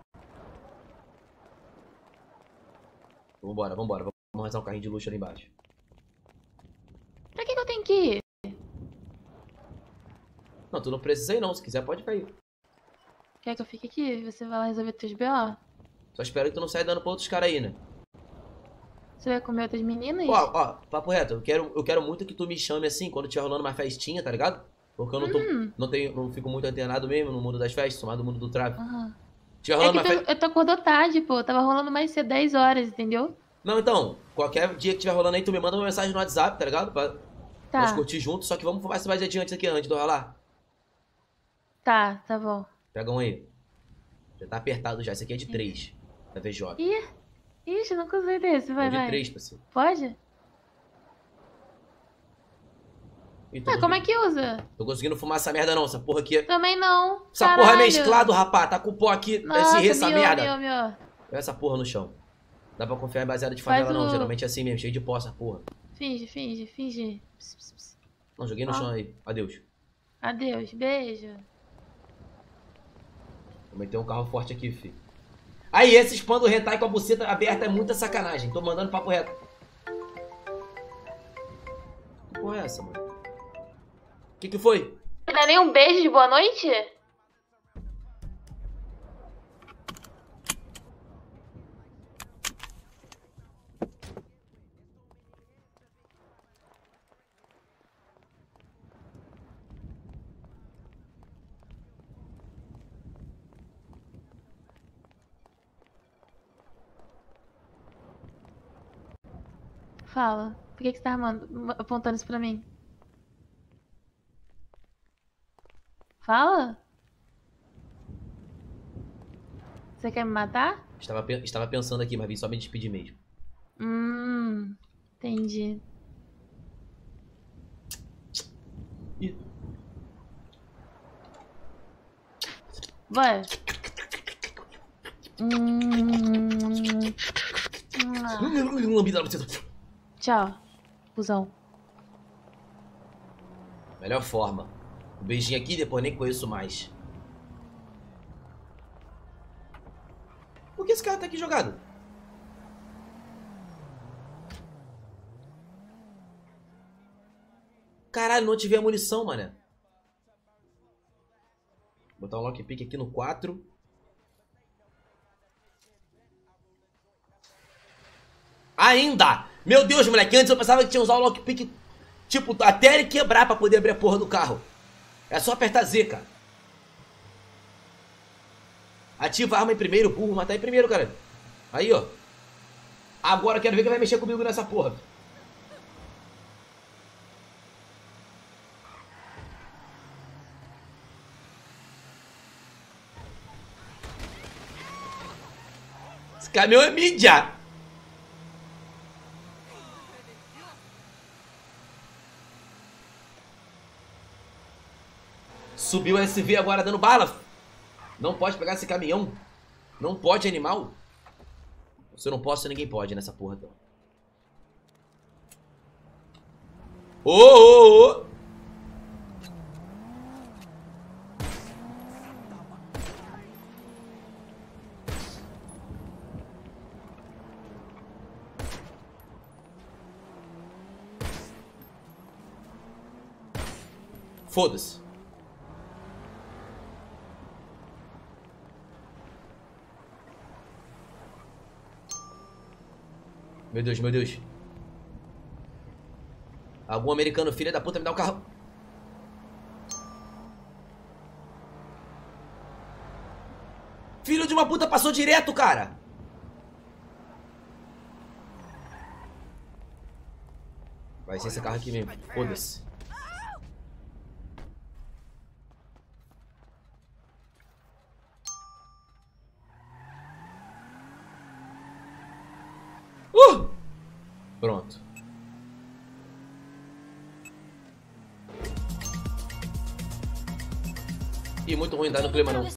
Vambora, vambora. Vamos arrasar um carrinho de luxo ali embaixo. Pra que que eu tenho que ir? Não, tu não precisa ir não. Se quiser, pode cair. Quer que eu fique aqui? Você vai lá resolver teus B O? Só espero que tu não saia dando pra outros caras aí, né? Você vai comer outras meninas? Ó, ó, papo reto. Eu quero, eu quero muito que tu me chame assim, quando tiver rolando uma festinha, tá ligado? Porque eu não tô... Hum. Não, tenho, não fico muito antenado mesmo no mundo das festas, sou mais do mundo do trave. Aham. Tiver É rolando que uma tu, festa... eu tô acordou tarde, pô. Tava rolando mais cedo, dez horas, entendeu? Não, então, qualquer dia que tiver rolando aí, tu me manda uma mensagem no WhatsApp, tá ligado? Pra Tá. nós curtir junto, só que vamos mais mais adiante aqui antes do rolar. Tá, tá bom. Pega um aí. Já tá apertado já, esse aqui é de três. Da V J. Ih, ixi, nunca usei desse. Vai, É de vai. três, parceiro. Pode? Ih, tô Ah, como é conseguindo- que usa? Tô conseguindo fumar essa merda não, essa porra aqui é... Também não. Essa Caralho. porra é mesclado, rapá. Tá com o pó aqui, Nossa, esse essa miou, merda. miou, miou. Olha essa porra no chão. Dá pra confiar em baseada de Faz favela não, o- geralmente é assim mesmo, cheio de pó essa porra. Finge, finge, finge. Ps, ps, ps. Não, joguei no Ó. chão aí. Adeus. Adeus, beijo. Vou meter um carro forte aqui, filho. Aí, esse spam do hentai com a buceta aberta é muita sacanagem. Tô mandando papo reto. Que porra é essa, mano? Que que foi? Não é nem um beijo de boa noite? Fala. Por que, que você tá armando, apontando isso pra mim? Fala. Você quer me matar? Estava, pe- estava pensando aqui, mas vim só me despedir mesmo. Hum, entendi. Ih. Vai. Hum. Ah. Lambida na buceta. Tchau, cuzão. Melhor forma. Um beijinho aqui, depois nem conheço mais. Por que esse cara tá aqui jogado? Caralho, não tive a munição, mané. Vou botar um lockpick aqui no quatro. Ainda! Meu Deus, moleque, antes eu pensava que tinha que usar o lockpick, tipo, até ele quebrar pra poder abrir a porra do carro. É só apertar Z, cara. Ativa a arma em primeiro, burro, matar em primeiro, cara. Aí, ó. Agora eu quero ver quem vai mexer comigo nessa porra. Esse caminhão é mídia. Subiu o S V agora dando bala. Não pode pegar esse caminhão. Não pode, animal. Se eu não posso, ninguém pode nessa porra. Então. Ô, ô, ô. Foda-se. Meu Deus, meu Deus. Algum americano filho da puta me dá um carro. Filho de uma puta passou direto, cara. Vai ser esse carro aqui mesmo. Foda-se. Uh! Pronto. Ih, muito ruim, dá no clima não.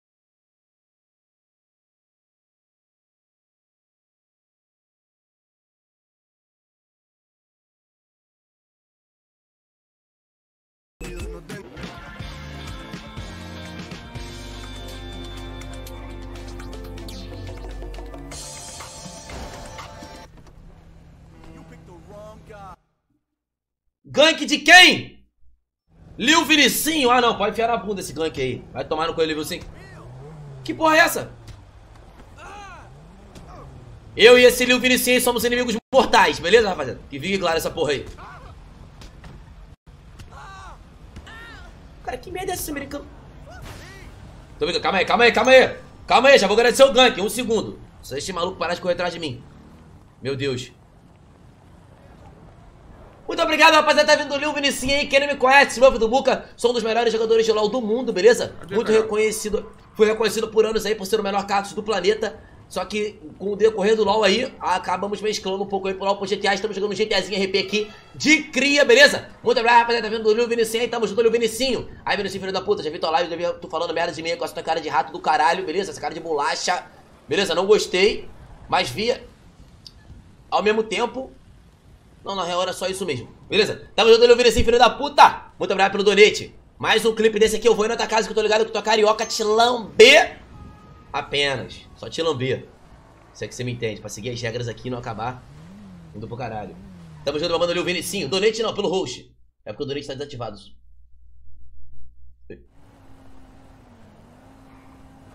Gank de quem? Lil Vinicinho? Ah não, pode enfiar na bunda esse gank aí. Vai tomar no coelho, Lil Vinicinho. Que porra é essa? Eu e esse Lil Vinicinho somos inimigos mortais, beleza, rapaziada? Que fique claro essa porra aí. Cara, que merda é esse americano? Tô brincando, calma aí, calma aí, calma aí. Calma aí, já vou agradecer o gank, um segundo. Só esse maluco parar de correr atrás de mim. Meu Deus. Muito obrigado, rapaziada, tá vindo o Lil Vinicinho aí. Quem não me conhece, Smurf do Buca, sou um dos melhores jogadores de LoL do mundo, beleza? Muito reconhecido, fui reconhecido por anos aí por ser o melhor Cartus do planeta. Só que com o decorrer do LoL aí, acabamos mesclando um pouco aí pro LoL pro G T A. Estamos jogando um GTAzinho R P aqui de cria, beleza? Muito obrigado, rapaziada, tá vindo o Lil Vinicinho aí. Tamo junto, Lil Vinicinho. Aí, Vinicinho, filho da puta, já vi tua live, já vi tu falando merda de mim com essa tua cara de rato do caralho, beleza? Essa cara de bolacha, beleza? Não gostei, mas via ao mesmo tempo. Não, na real era só isso mesmo. Beleza? Tamo junto, Lil Vinicinho, filho da puta. Muito obrigado pelo donate. Mais um clipe desse aqui, eu vou ir na tua casa que eu tô ligado que tua carioca te lamber. Apenas. Só te lamber. Se é que você me entende. Pra seguir as regras aqui e não acabar indo pro caralho. Tamo junto, mamando Lil Vinicinho. Donate não, pelo host. É porque o donate tá desativado.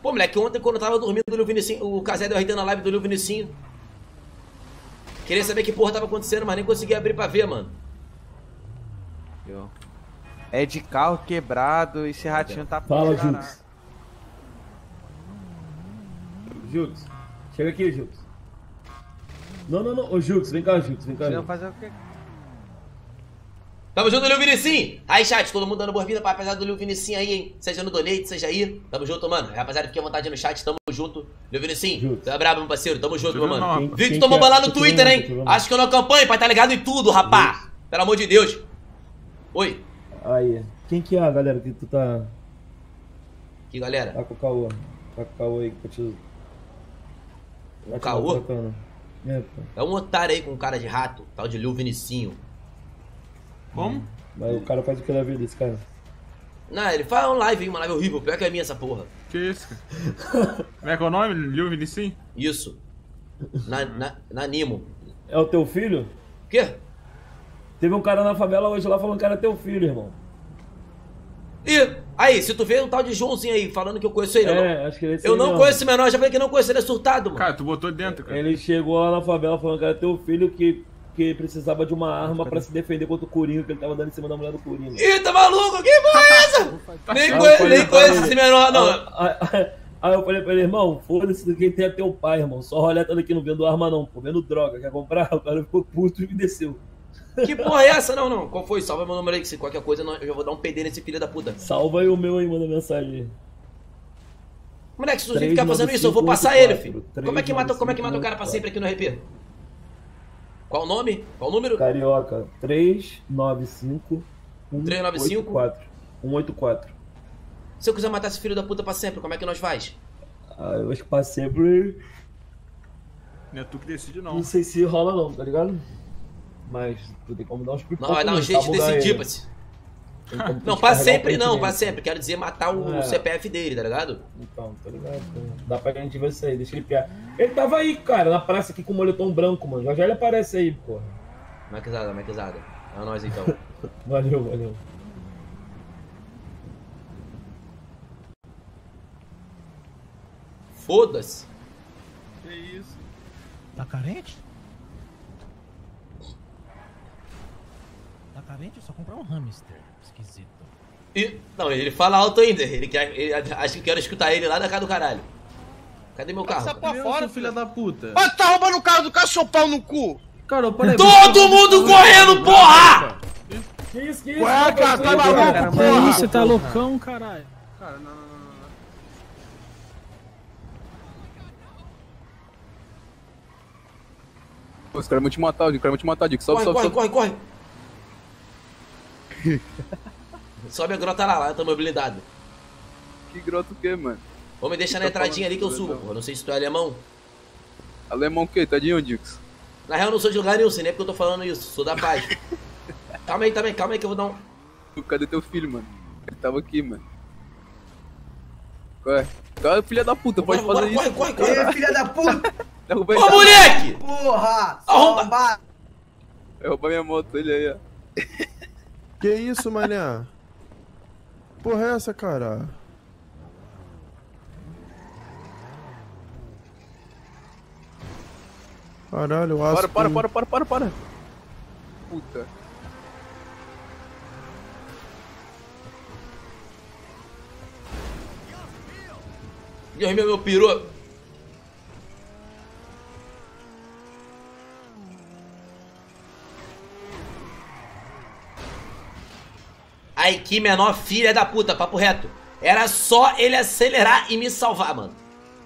Pô, moleque, ontem quando eu tava dormindo do Lil Vinicinho, o Casé deu R T na live do Lil Vinicinho. Queria saber que porra tava acontecendo, mas nem consegui abrir pra ver, mano. É de carro quebrado, esse ratinho tá... Fala, Jux. Jux, chega aqui, Jux. Não, não, não. Ô, Jux, vem cá, Jux, vem cá. Você vai fazer o quê? Tamo junto, Lil Vinicinho. Aí, chat, todo mundo dando boa-vinda pra rapaziada do Lil Vinicinho aí, hein? Seja no donate, seja aí. Tamo junto, mano. Rapaziada, fique à vontade no chat, tamo junto. Lil Vinicinho, você é brabo, meu parceiro. Tamo junto, meu mano. Victor tomou ban lá no Twitter, hein? Acho que eu não acompanho, pai, tá ligado em tudo, rapá. Pelo amor de Deus. Oi. Aí, quem que é a galera que tu tá... Que galera? Tá com o Caô. Tá com o Caô aí que eu te... O Caô? É, pô. É um otário aí com cara de rato, tal de Lil Vinicinho. Como? Mas o cara faz o que da vida, esse cara? Não, ele faz uma live, hein? Uma live horrível. Pior que é minha essa porra. Que isso, cara? Como é que é o nome? Lil Vinicinho? Isso. Na, na, na Nimo. É o teu filho? O quê? Teve um cara na favela hoje lá falando que era teu filho, irmão. E aí, se tu vê um tal de Joãozinho aí falando que eu conheço ele, É, eu não, acho que ele é esse eu aí não mesmo. conheço esse menor, já falei que não conheço, ele é surtado, mano. Cara, tu botou dentro, cara. Ele chegou lá na favela falando que era teu filho que, que precisava de uma arma pra se defender contra o Coringa, que ele tava dando em cima da mulher do Coringa. Ih, tá maluco? Que porra é essa? nem Aí eu conhe- falei nem pra conheço ele- esse menor, não. Aí, aí- aí eu falei pra ele, irmão, foda-se do que tem é teu pai, irmão. Só roleta daqui, não vendo arma não, pô, vendo droga. Quer comprar? O cara ficou puto e me desceu. Que porra é essa? Não, não. Qual foi? Salva meu número aí, que se qualquer coisa eu já vou dar um P D nesse filho da puta. Salva aí o meu aí, manda mensagem. Moleque, se tu ficar fazendo isso, eu vou passar ele, filho. Como é que mata, como é que mata o cara pra quatro. sempre aqui no R P? Qual o nome? Qual o número? Carioca, três nove cinco um três nove cinco oito quatro. um oito quatro. Se eu quiser matar esse filho da puta pra sempre, como é que nós faz? Ah, eu acho que pra sempre... Não é tu que decide, não. Não sei se rola não, tá ligado? Mas tu tem como dar uns pipocos. Não, vai dar um nele, jeito de sabugar decidir, ele. parceiro. Tem como tu Não, pra descarregar o sempre pente não, dele. pra sempre. Quero dizer, matar o É. C P F dele, tá ligado? Então, tá ligado? Dá pra gente ver isso aí, deixa ele piar. Ele tava aí, cara, na praça aqui com o moletom branco, mano. Já já ele aparece aí, porra. Maquizada, maquizada. É nóis então. Valeu, valeu. Foda-se. Que isso? Tá carente? Tá carente? É só comprar um hamster. Esquisito. E, não, ele fala alto ainda. Ele quer, ele, acho que quero escutar ele lá da casa do caralho. Cadê meu carro? Essa porra fora, filha da puta. Ó, tá roubando o carro do cara, seu pau no cu. Cara, peraí. Todo mundo correndo, porra! Que isso, que isso? Ué, cara, tá maluco, Que porra? isso, você tá loucão, caralho? Cara, não, não, não, não. Pô, os caras vão te matar, os caras vão te matar, Dick. Sobe, Corre, sobe, corre, sobe. corre, corre. Sobe a grota lá, lá, tamo blindado. Que grota o quê, mano? Vou me deixar na entradinha ali que eu subo, porra. Não sei se tu é alemão. Alemão o quê? Tá de onde, Dix? Na real, eu não sou de lugar nenhum, sei nem porque eu tô falando isso. Sou da paz. Calma aí também, calma aí que eu vou dar um... Cadê teu filho, mano? Ele tava aqui, mano. Corre. Cara, filha da puta, pode Bora, fazer bora, isso. corre, corre, corre. Ei, filha da puta! Derruba Ô, ele. moleque! Porra! Arromba- Arromba! Vai roubar minha moto, ele aí, ó. Que isso, mané? Porra é essa, cara? Caralho, o aço... Para, para, para, para, para, para. Puta. Deus meu, meu peru. Ai, que menor filha da puta, papo reto. Era só ele acelerar e me salvar, mano.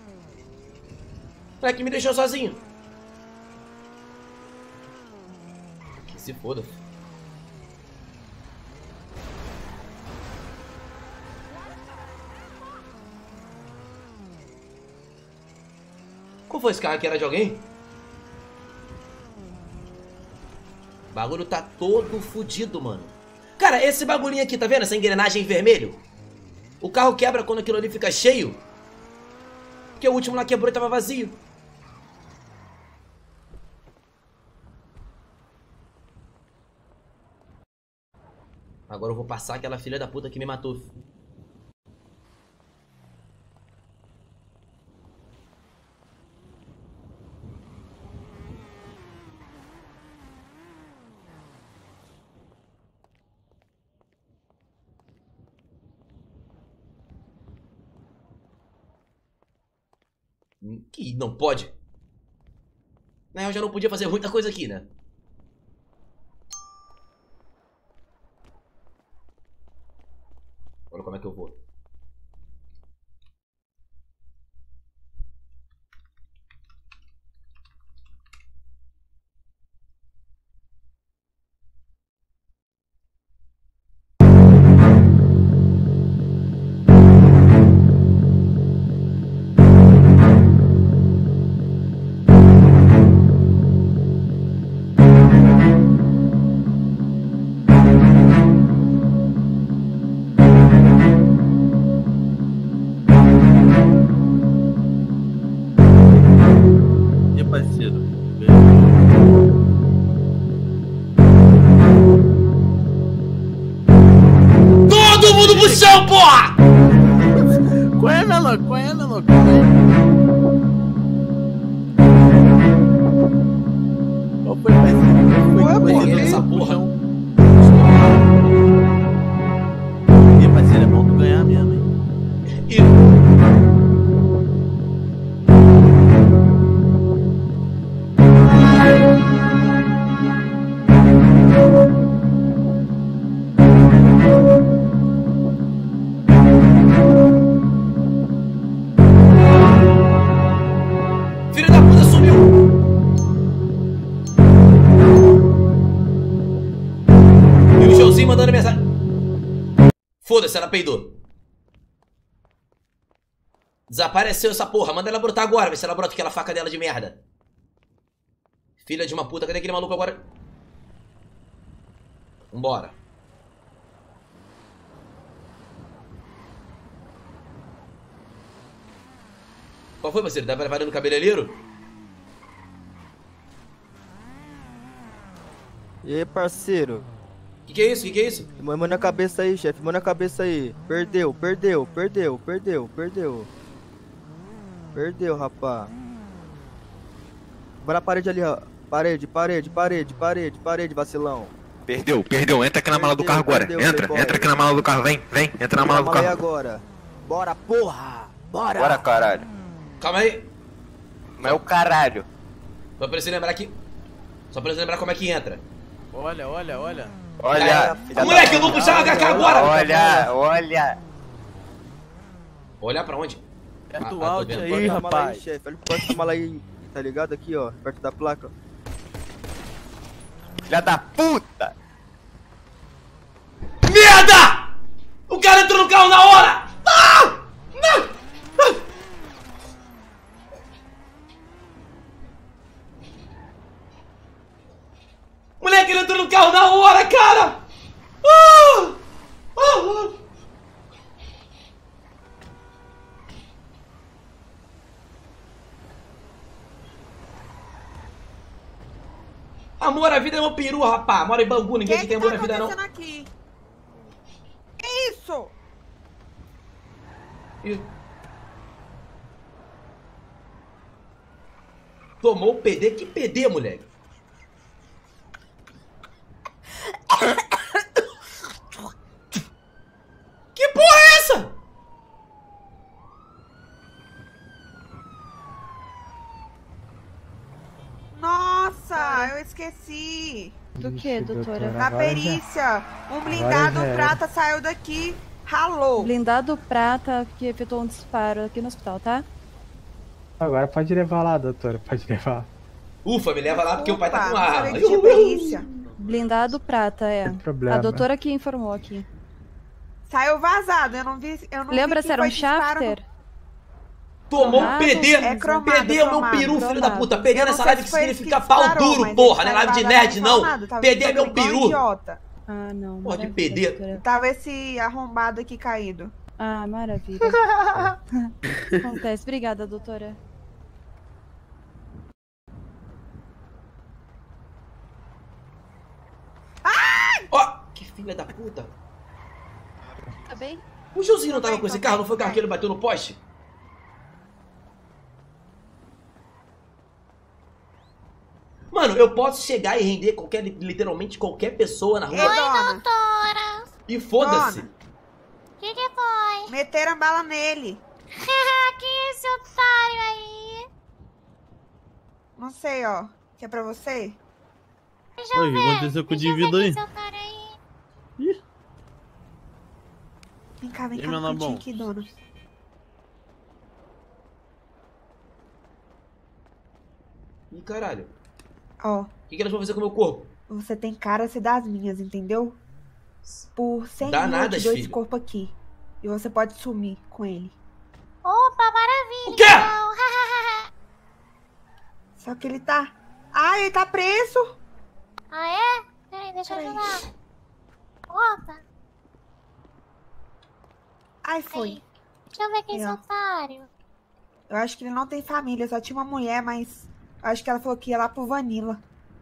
Pra que me deixou sozinho. Que se foda. Qual foi esse cara que era de alguém? O bagulho tá todo fudido, mano. Cara, esse bagulhinho aqui, tá vendo? Essa engrenagem vermelho? O carro quebra quando aquilo ali fica cheio. Porque o último lá quebrou e tava vazio. Agora eu vou passar aquela filha da puta que me matou. Que não pode. Na real, já não podia fazer muita coisa aqui, né? Olha como é que eu vou. Todo mundo pro chão, porra! Qual é, meu louco? Qual é, meu louco? Qual foi, parceiro? Qual foi, parceiro? Essa porra. E, parceiro, é bom tu ganhar mesmo, hein? Filho da puta sumiu! E o Joãozinho mandando mensagem. Foda-se, ela peidou. Desapareceu essa porra. Manda ela brotar agora. Vê se ela brota aquela faca dela de merda. Filha de uma puta. Cadê aquele maluco agora? Vambora. Qual foi, parceiro? Tá preparando o cabeleireiro? E aí, parceiro? Que que é isso? Que que é isso? Mão na cabeça aí, chefe. Mão na cabeça aí. Perdeu, perdeu, perdeu, perdeu, perdeu. Perdeu, rapá. Bora a parede ali, ó. Parede, parede, parede, parede, parede, vacilão. Perdeu, perdeu. Entra aqui na mala do carro agora. perdeu, Entra, playboy. entra aqui na mala do carro. Vem, vem. Entra na mala do Aí carro. agora. Bora, porra! Bora! Bora, caralho. Calma aí. Não é o caralho. Só pra você lembrar que... Só pra você lembrar como é que entra. Olha, olha, olha. Olha. Ah, moleque, eu vou puxar a H K agora! Olha, olha. Olhar pra onde? É do Ah, ah, tô áudio vendo. aí, Bota a rapaz. mala Aí, chefe. Olha o mala aí, tá ligado? Aqui, ó. Perto da placa. Filha da puta. Merda! O cara entrou no carro na hora! Ah! Não! Ah! Moleque, ele entrou no carro na hora, cara! Ah! Ah! Amor à vida é meu peru, rapá. Mora em Bangu, ninguém aqui tem amor à vida, não. Aqui? Que isso? Ih. Tomou o P D? Que P D, moleque? Que porra é essa? Nossa, eu esqueci. Do que, doutora? Na perícia, um blindado prata saiu daqui, ralou. Blindado prata que efetuou um disparo aqui no hospital, tá? Agora pode levar lá, doutora, pode levar. Ufa, me leva lá porque o pai tá com arma. Blindado prata, é. problema. A doutora que informou aqui. Saiu vazado, eu não vi. Eu não Lembra vi se era um foi disparo shafter? Tomou um Cromado? P D, É cromado, P D é o meu cromado, peru, filho da cromado. puta. P D Eu não nessa sei live se que foi esse significa que pau disparou, duro, mas porra. Não ele é live de tava nerd, não. reclamado, tava P D é meu igual peru. idiota. Ah, não. Porra de maravilha, P D. doutora. Tava esse arrombado aqui caído. Ah, maravilha. Acontece. Obrigada, doutora. Ó, que filha da puta. Tá bem? O Joãozinho não tava com esse carro? Não foi o carro que ele bateu no poste? Mano, eu posso chegar e render qualquer, literalmente qualquer pessoa na rua. Oi, dona. doutora. E foda-se. Dona. Que que foi? Meteram bala nele. Que esse otário aí? Não sei, ó. Que é pra você? Deixa Oi, o que aconteceu com o indivíduo aí? Ih. Vem cá, vem E cá, meu um nome cantinho bom? aqui, dona. Ih, caralho. Ó. O que, que elas vão fazer com o meu corpo? Você tem cara a ser das minhas, entendeu? Por cem mil eu Danadas, te dou esse filho. corpo aqui. E você pode sumir com ele. Opa, maravilha. O quê? Então. Só que ele tá... Ah, ele tá preso! Ah, é? Peraí, deixa eu ajudar. Opa. Ai, foi. Aí, deixa eu ver quem é esse Aí, ó. otário. Eu acho que ele não tem família, só tinha uma mulher, mas... Eu acho que ela falou que ia lá pro Vanilla.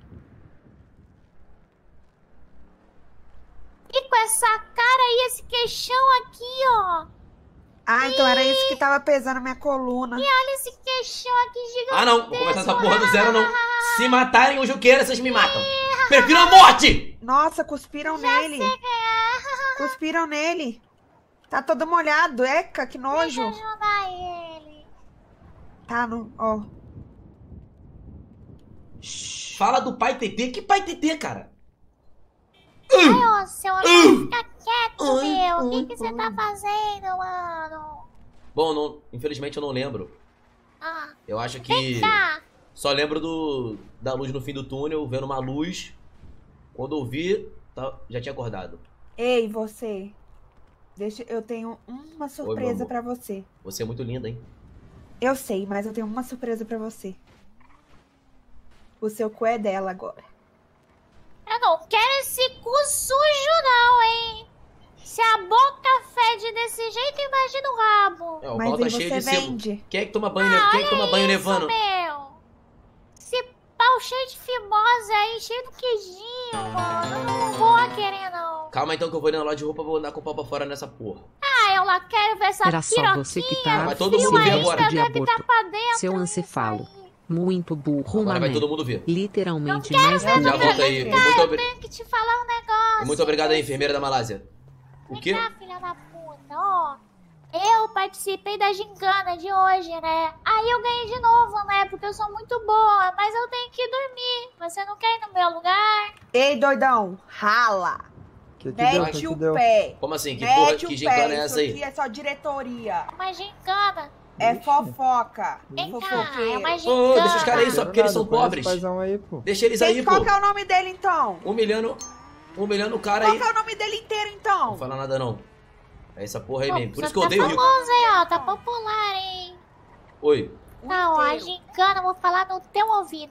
E com essa cara e esse queixão aqui, ó. Ah, então era isso que tava pesando a minha coluna. E olha esse queixão aqui gigante. Ah, não. Vou começar essa porra do zero, não. Se matarem o Juqueira, vocês me matam. Prefiro a morte! Nossa, cuspiram nele. Cuspiram nele. Tá todo molhado. Eca, que nojo. Deixa eu ajudar ele. Tá, no... Ó. Fala do pai T T. Que pai T T, cara? Ai, ô, seu amigo, fica quieto, meu. O que que você tá fazendo, mano? Bom, não, infelizmente eu não lembro. Ah, Eu acho que... vem cá. Só lembro do da luz no fim do túnel, vendo uma luz. Quando eu vi, tá- já tinha acordado. Ei, você. Deixa... Eu tenho uma surpresa amor. pra você. Você é muito linda, hein? Eu sei, mas eu tenho uma surpresa pra você. O seu cu é dela agora. Eu não quero esse cu sujo, não, hein? Se a boca fede desse jeito, imagina o rabo. É, o Mas pau tá aí cheio você de sebo. vende. Quem é que toma banho, Ah, quem é que toma olha banho isso, nevando? meu. Esse pau cheio de fimose aí, cheio do queijinho, mano. Não vou querer, não. Calma então que eu vou ali na loja de roupa, vou andar com o pau pra fora nessa porra. Ah, eu lá quero ver essa Era só piroquinha. você que tá Vai todo mundo ver agora. de Deve aborto. tá pra dentro. Seu ancefalo. Muito burro, Agora vai mané. todo mundo ver. Literalmente mais Já burro. volta aí. Muito, obri- Tenho que te falar um negócio. muito obrigado aí, enfermeira da Malásia. O quê? Vem cá, filha da puta, ó. Eu participei da gincana de hoje, né? Aí eu ganhei de novo, né? Porque eu sou muito boa, mas eu tenho que dormir. Você não quer ir no meu lugar? Ei, doidão. Rala. Que que deu? Mete Que o que deu? pé. Como assim? Que Mete porra, o que pé. gincana é essa Isso aí? aqui é só diretoria. Uma gincana. É fofoca. Vem cá, Fofoqueiro. é uma Ô, gincana. deixa os caras aí só porque eles são Conhece pobres. o paizão aí, pô. Deixa eles Quem- aí, pô. Qual que é o nome dele, então? Humilhando, humilhando o cara Qual aí. que é o nome dele inteiro, Não então? fala nada não. É essa porra aí Pô, mesmo. Por você isso que eu tá odeio o Rio. famoso aí, ó. Tá popular, hein? Oi. Não, a inteiro. gincana eu vou falar no teu ouvido.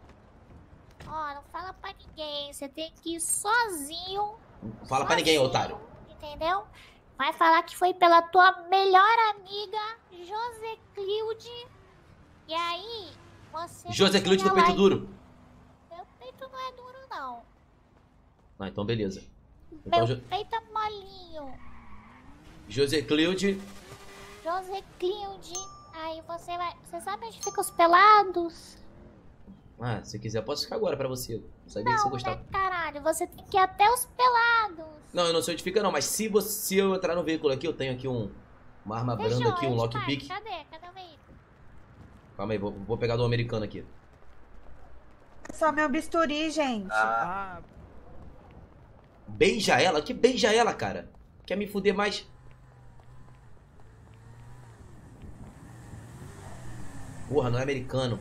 Ó, não fala pra ninguém. Você tem que ir sozinho. Fala pra ninguém, otário. Entendeu? Vai falar que foi pela tua melhor amiga, Joseclilde. E aí, você... vai José Cleude do chegar lá peito e- duro. Meu peito não é duro, não. Ah, então beleza. Então, Meu Jo- peito é molinho. José Cleude. Joseclilde. Aí você vai... Você sabe onde ficam os pelados? Ah, se quiser, posso ficar agora pra você. Não sabia que você Não, gostava. né, caralho? Você tem que ir até os pelados. Não, eu não sei onde fica não, mas se, você, se eu entrar no veículo aqui, eu tenho aqui um... Uma arma branda Fechou, aqui, eu um te lockpick. marco. Cadê? Cadê o veículo? Calma aí, vou, vou pegar do americano aqui. Só meu bisturi, gente. Ah. Beija ela? Que beija ela, cara? Quer me fuder mais? Porra, não é americano.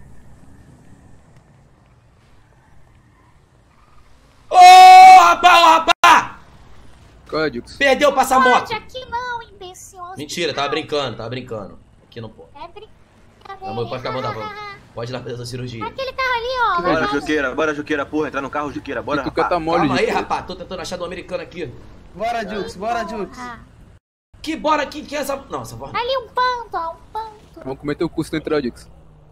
Ô, rapaz, ô, rapaz! Códigos. Perdeu o passamoto. Pode aqui não, imbecil. Mentira, tava brincando, tava brincando. Aqui não pode. É brincadeira. Amor, pode ficar bom, tá bom. Pode ir lá fazer essa cirurgia. Aquele carro ali, ó. Bora, vai- Juqueira, bora, Juqueira, porra, entrar no carro, Juqueira, bora, Fica rapaz. tá mole, Calma aí, Juqueira. rapaz. Tô tentando achar do americano aqui. Bora, Jux, bora, Jux. Ah, Que bora aqui, que é essa... Não, essa porra... ali um panto, ó. Um panto. Vamos comer teu cu se tu entrar, Jux.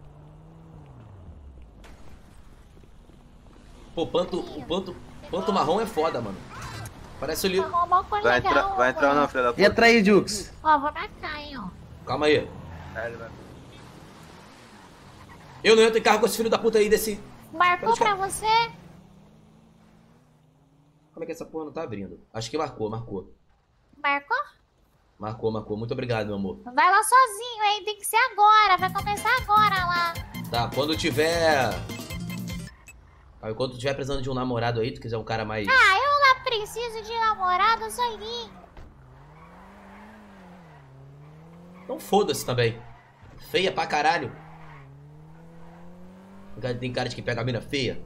Pô, panto, o panto, panto marrom é foda, mano. Parece o livro. Arrumou cor Vai legal, entrar, vai entrar mano. não, filha da puta. Entra aí, Jux. Ó, vou marcar, hein, ó. Calma aí. É, ele vai- Eu não entro em carro com esse filho da puta aí desse... Marcou Pode pra você? Como é que essa porra não tá abrindo? Acho que marcou, marcou. Marcou? Marcou, marcou. Muito obrigado, meu amor. Vai lá sozinho, hein? Tem que ser agora. Vai começar agora lá. Tá, quando tiver... Aí, quando tu tiver precisando de um namorado aí, tu quiser um cara mais... Ah, eu não preciso de namorado, sou linda. Então foda-se também. Feia pra caralho. Tem cara de que pega a mina feia.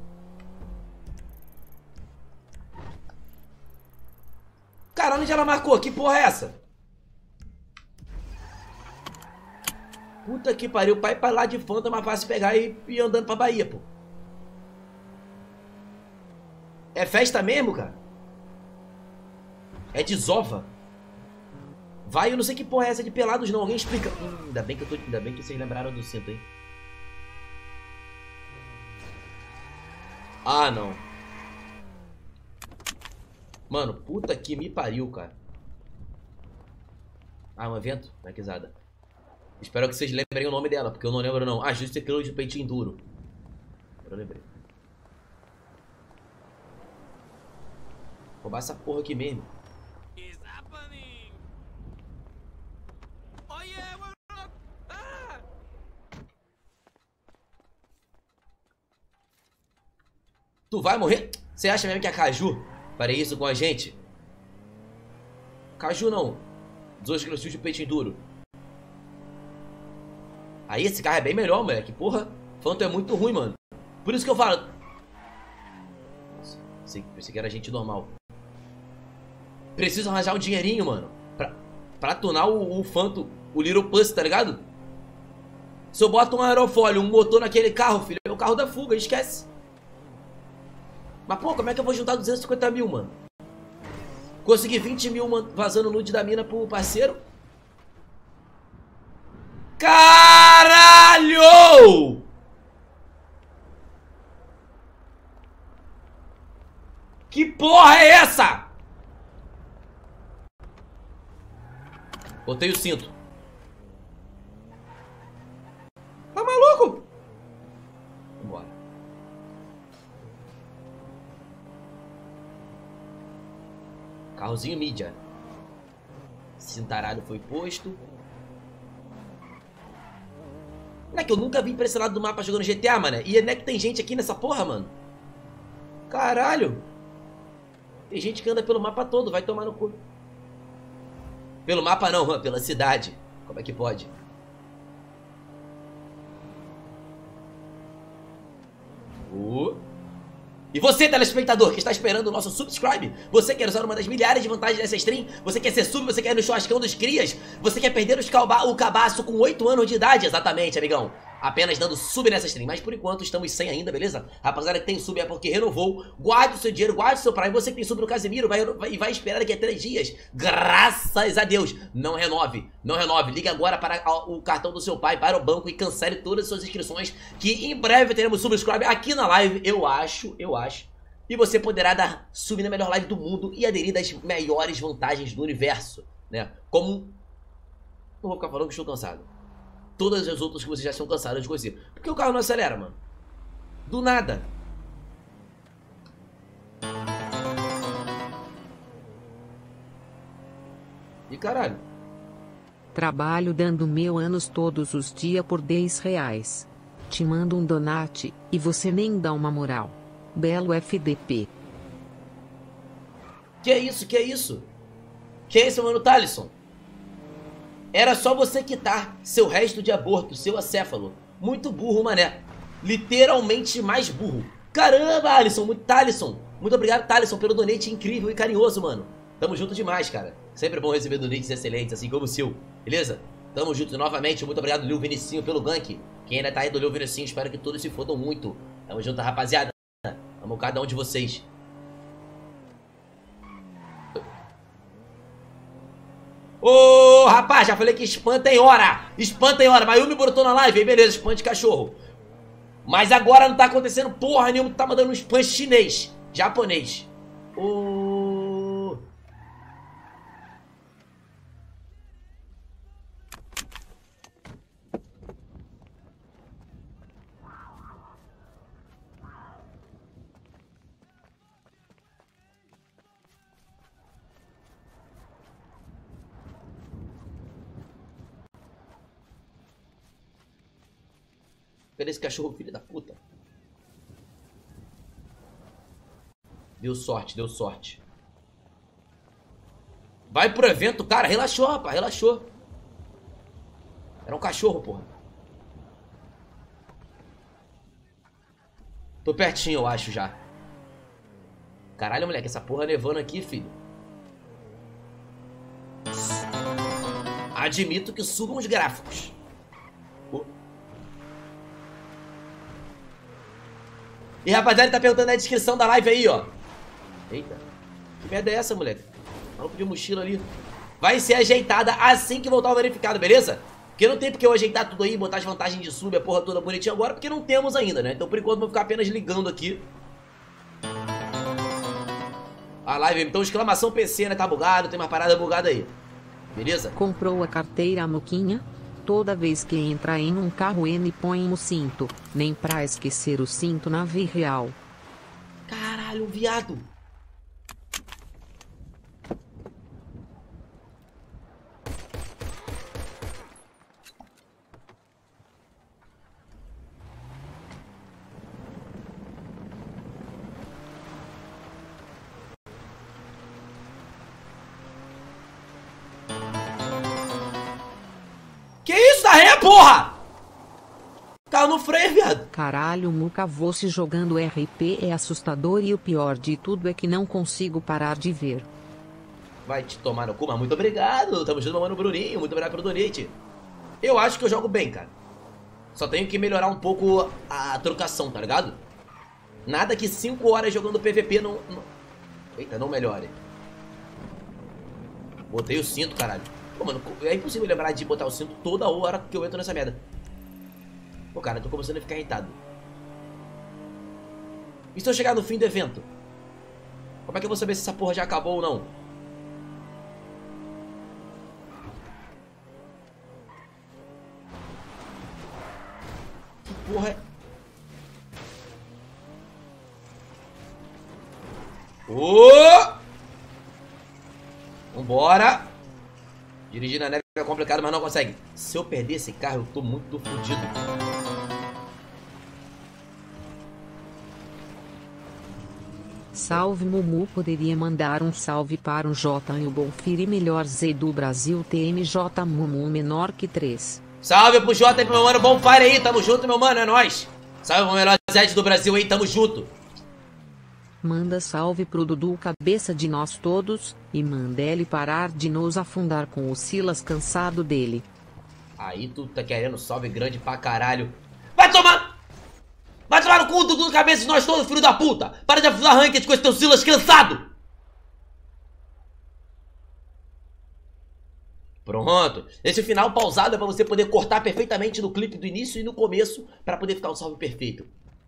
Caralho, onde ela marcou? Que porra é essa? Puta que pariu. Pai pra lá de Fanta, mas fácil pegar e ir andando pra Bahia, pô. É festa mesmo, cara? É desova? Vai, eu não sei que porra é essa de pelados não. Alguém explica. Hum, ainda bem que eu tô... Ainda bem que vocês lembraram do cinto, hein? Ah, não. Mano, puta que me pariu, cara. Ah, um evento? Maquizada. Espero que vocês lembrem o nome dela, porque eu não lembro não. Ah, Justo Aquilo de Peitinho Duro. Eu lembrei. Roubar essa porra aqui mesmo. Tu vai morrer? Você acha mesmo que a Caju faria isso com a gente? Caju não. Dois quilos de peitinho duro. Aí esse carro é bem melhor, moleque. Porra, Phantom é muito ruim, mano. Por isso que eu falo. Nossa, pensei, pensei que era gente normal. Preciso arranjar um dinheirinho, mano. Pra, pra tunar o, o Phantom, o Little Pussy, tá ligado? Se eu boto um aerofólio, um motor naquele carro, filho, é o carro da fuga, esquece. Mas, pô, como é que eu vou juntar duzentos e cinquenta mil, mano? Consegui vinte mil vazando nude da mina pro parceiro. Caralho! Que porra é essa? Botei o cinto. Tá maluco? Vambora. Carrozinho mídia. Cintaralho foi posto. Não é que eu nunca vim pra esse lado do mapa jogando G T A, mano. E não é que tem gente aqui nessa porra, mano. Caralho. Tem gente que anda pelo mapa todo, vai tomar no cu. Pelo mapa não, mano, pela cidade. Como é que pode? Uh. E você, telespectador, que está esperando o nosso subscribe, você quer usar uma das milhares de vantagens dessa stream, você quer ser sub, você quer ir no churrascão dos crias, você quer perder os calba o cabaço com oito anos de idade, exatamente, amigão. Apenas dando sub nessa stream, mas por enquanto estamos sem ainda, beleza? Rapaziada que tem sub é porque renovou, guarde o seu dinheiro, guarde o seu Prime, você que tem sub no Casimiro vai, vai, vai esperar daqui a três dias, graças a Deus, não renove, não renove, ligue agora para o cartão do seu pai, para o banco e cancele todas as suas inscrições, que em breve teremos subscribe aqui na live, eu acho, eu acho, e você poderá dar sub na melhor live do mundo e aderir das maiores vantagens do universo, né, como, não vou ficar falando que estou cansado. Todas as outras que vocês já estão cansados de conhecer. Por que o carro não acelera, mano? Do nada. E caralho. Trabalho dando mil anos todos os dias por dez reais. Te mando um donate, e você nem dá uma moral. Belo F D P. Que é isso? Que é isso? Que é isso, mano, Thalisson? Era só você quitar seu resto de aborto, seu acéfalo. Muito burro, mané. Literalmente mais burro. Caramba, Alisson, muito Thalisson. Muito obrigado, Thalisson, pelo donate incrível e carinhoso, mano. Tamo junto demais, cara. Sempre bom receber donates excelentes, assim como o seu. Beleza? Tamo junto novamente. Muito obrigado, Lil Vinicinho, pelo gank. Quem ainda tá aí do Lil Vinicinho, espero que todos se fodam muito. Tamo junto, rapaziada. Amo cada um de vocês. Ô, oh, rapaz, já falei que espanta em hora. Espanta em hora. Mayumi brotou na live, aí beleza, espante cachorro. Mas agora não tá acontecendo porra nenhuma. Tá mandando um spam chinês, japonês. Ô... Oh. Cadê esse cachorro, filho da puta? Deu sorte, deu sorte. Vai pro evento, cara. Relaxou, rapaz, relaxou. Era um cachorro, porra. Tô pertinho, eu acho, já. Caralho, moleque, essa porra nevando aqui, filho. Admito que subam os gráficos. Oh. E rapaziada, tá perguntando na descrição da live aí, ó. Eita. Que merda é essa, moleque? Maluco de mochila ali. Vai ser ajeitada assim que voltar o verificado, beleza? Porque não tem porque eu ajeitar tudo aí, botar as vantagens de sub, a porra toda bonitinha agora, porque não temos ainda, né? Então por enquanto vou ficar apenas ligando aqui a live. Então exclamação P C, né? Tá bugado, tem uma parada bugada aí. Beleza? Comprou a carteira Moquinha? Toda vez que entra em um carro N põe o cinto. Nem pra esquecer o cinto na vida real. Caralho, viado. Que isso, da ré, porra? Tá no freio, viado. Caralho, Muca, você jogando R P é assustador e o pior de tudo é que não consigo parar de ver. Vai te tomar no cu, mas muito obrigado. Tamo junto, meu mano Bruninho. Muito obrigado pelo donate. Eu acho que eu jogo bem, cara. Só tenho que melhorar um pouco a trocação, tá ligado? Nada que cinco horas jogando P V P não... não... Eita, não melhore. Botei o cinto, caralho. Pô, mano, é impossível lembrar de botar o cinto toda hora que eu entro nessa merda. Pô, cara, eu tô começando a ficar irritado. E se eu chegar no fim do evento? Como é que eu vou saber se essa porra já acabou ou não? Que porra é... Ô! Vambora! Dirigir na neve é complicado, mas não consegue. Se eu perder esse carro, eu tô muito fodido. Salve Mumu, poderia mandar um salve para o J e o Bonfire melhor Z do Brasil T M J Mumu menor que três. Salve pro J e pro meu mano Bonfire aí, tamo junto, meu mano, é nóis. Salve pro melhor Z do Brasil aí, tamo junto. Manda salve pro Dudu cabeça de nós todos, e manda ele parar de nos afundar com o Silas cansado dele. Aí tu tá querendo salve grande pra caralho. Vai tomar! Vai tomar no cu, Dudu cabeça de nós todos, filho da puta! Para de afundar ranked com esse teu Silas cansado! Pronto. Esse final pausado é pra você poder cortar perfeitamente no clipe do início e no começo, pra poder ficar um salve perfeito.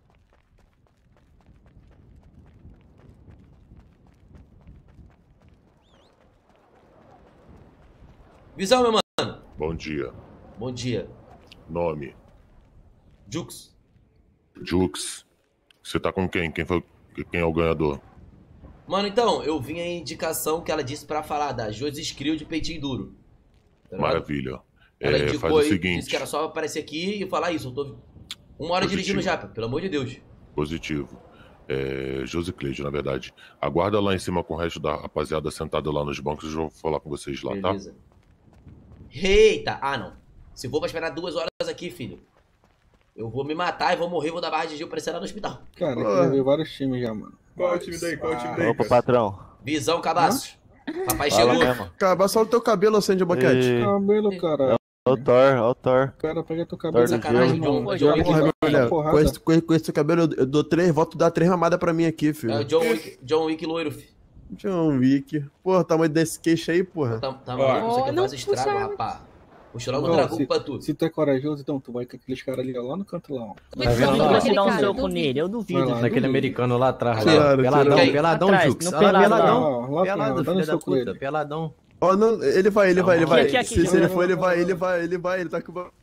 Visão, meu mano. Bom dia. Bom dia. Nome. Jux. Jux. Você tá com quem? Quem foi? Quem é o ganhador? Mano, então, eu vim a indicação que ela disse pra falar da Josi Skrill de peitinho duro. Tá ligado? Maravilha. Ela É, indicou faz o aí, seguinte. disse que era só aparecer aqui e falar isso. Eu tô uma hora Positivo. dirigindo já, pelo amor de Deus. Positivo. É, Josi Cleide, na verdade. Aguarda lá em cima com o resto da rapaziada sentada lá nos bancos. Eu vou falar com vocês lá, Beleza. tá? Eita! Ah, não. Se for pra esperar duas horas aqui, filho, eu vou me matar e vou morrer, vou dar barra de Gil pra lá no hospital. Cara, eu já vi vários times já, mano. Qual é o time daí? Qual é o time daí? Opa, patrão. Visão, cabaços. Papai Fala chegou. mesmo. Acaba só o teu cabelo, acende a boquete. E- Cabelo, cara. Ó o Thor, ó o Thor. Cara, pega teu cabelo. Thor do Sacanagem, gelo. John, mano. John Já Wick. vi Porra, que mulher, tá porrada. com esse, com, com esse cabelo eu, eu dou três, volto dar três mamadas pra mim aqui, filho. É o John Wick, John Wick loiro, filho. John Wick. Porra, tamanho desse queixo aí, porra. Tá, tá Ó, maluco, você quer não fazer estrago, puxa- rapá. Puxa logo o Não, dragão se, pra tu. se tu é corajoso, então tu vai com aqueles caras ali ó, lá no canto lá, ó. Tá vendo lá? Você dá um soco nele, eu duvido. Vai lá, Naquele duvido. americano lá atrás. Claro, lá. Peladão, claro. peladão, Atrás, Jux. no Olha lá, pelado. peladão. Lá, lá, Pelado, dando filho da soco nele. puta. Peladão. Ó, não, ele vai, ele vai, ele vai. Aqui, aqui, se, aqui. se ele for, ele vai, ele vai, ele vai, ele tá com o...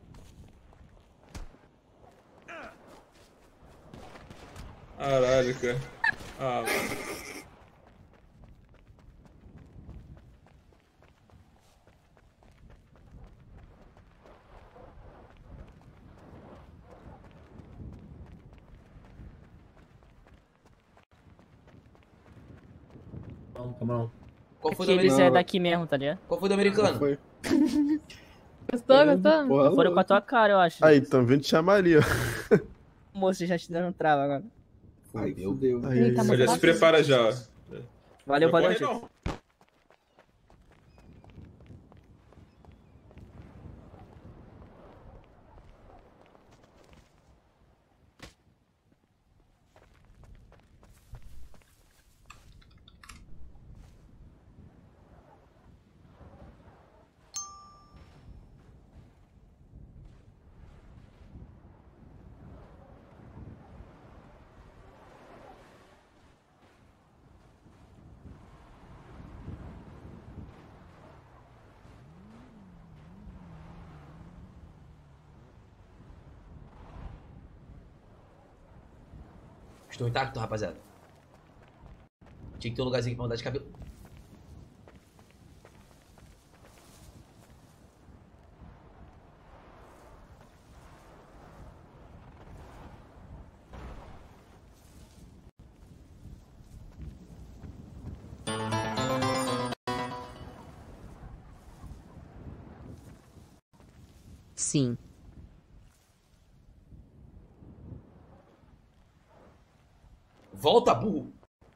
Caralho, cara. Ah, mano. Não, calma não. Qual foi que do eles americano? é daqui mesmo, tá ligado? Qual foi do americano? Foi. Gostou, gostou? Foram com a tua cara, eu acho. Aí, tão vindo te chamar ali, ó. Moço, já te dando trava agora. Ai, fudeu. Aí, aí. Já se prepara já. Valeu, Não valeu, corre, gente. não. Estou intacto, rapaziada. Tinha que ter um lugarzinho pra andar de cabelo. Sim. Volta, burro.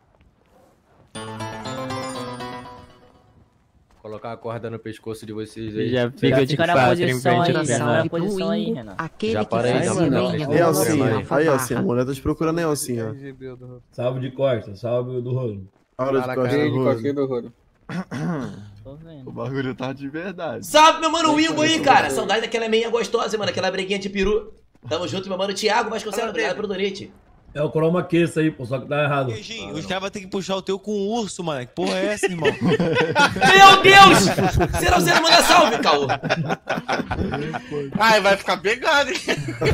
Colocar a corda no pescoço de vocês aí. Já fica de na quatro, hein, velho. Já na posição aí, Renan. Já para aí, já Aí, Alcinha. Aí, Alcinha. A mulher tá te procurando aí, Alcinha. Salve de Costa, salve do rolo. Hora de Costa do rolo. do rolo. O bagulho tá de verdade. Salve, meu mano Wingo aí, cara. Saudade daquela meia gostosa, mano. Aquela breguinha de peru. Tamo junto, meu mano Thiago Vasconcelos. Obrigado pelo donate. É o chroma key isso aí, pô, só que tá errado. Beijinho, os caras vão ter que puxar o teu com um urso, mano. Que porra é essa, irmão? Meu Deus! Será você manda salve, Caô? Ai, vai ficar pegado, hein?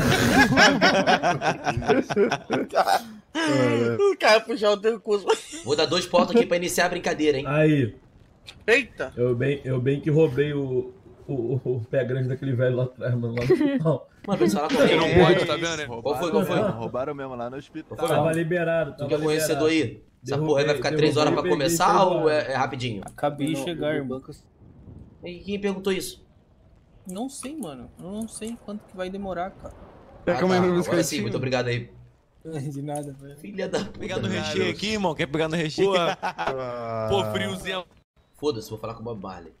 O cara puxar o teu curso. Vou dar dois pontos aqui pra iniciar a brincadeira, hein? Aí. Eita! Eu bem, eu bem que roubei o, o, o pé grande daquele velho lá atrás, mano. Lá no hospital. Mano, pessoal, lá Você não pode, tá vendo, né? Qual foi, qual foi? Roubaram mesmo lá no hospital. Tava liberado, Tu tava que é conhecedor aí? Essa Derrubei, porra aí vai ficar três horas pra derrubei, começar peguei, ou peguei. é, é rapidinho? Acabei de chegar, irmão. E quem perguntou isso? Não sei, mano. Eu não sei quanto que vai demorar, cara. Ah, tá. Agora sim, muito obrigado aí. De nada, velho. Filha da puta. Pegar no recheio aqui, irmão. Quer pegar no recheio? Pô, friozinho. Foda-se, vou falar com o Bob Marley.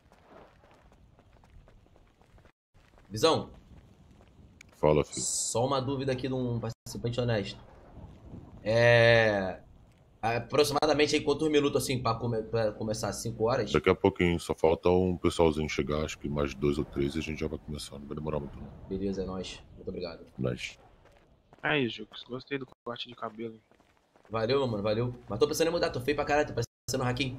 Visão. Fala, filho. Só uma dúvida aqui de um participante honesto. É... Aproximadamente aí quantos minutos assim pra, come... pra começar? cinco horas? Daqui a pouquinho, só falta um pessoalzinho chegar, acho que mais dois ou três e a gente já vai começar. Não vai demorar muito não. Beleza, é nóis. Muito obrigado. Nice. Aí, Jux, gostei do corte de cabelo. Valeu, meu mano, valeu. Mas tô pensando em mudar, tô feio pra caralho, tô parecendo um Hakim.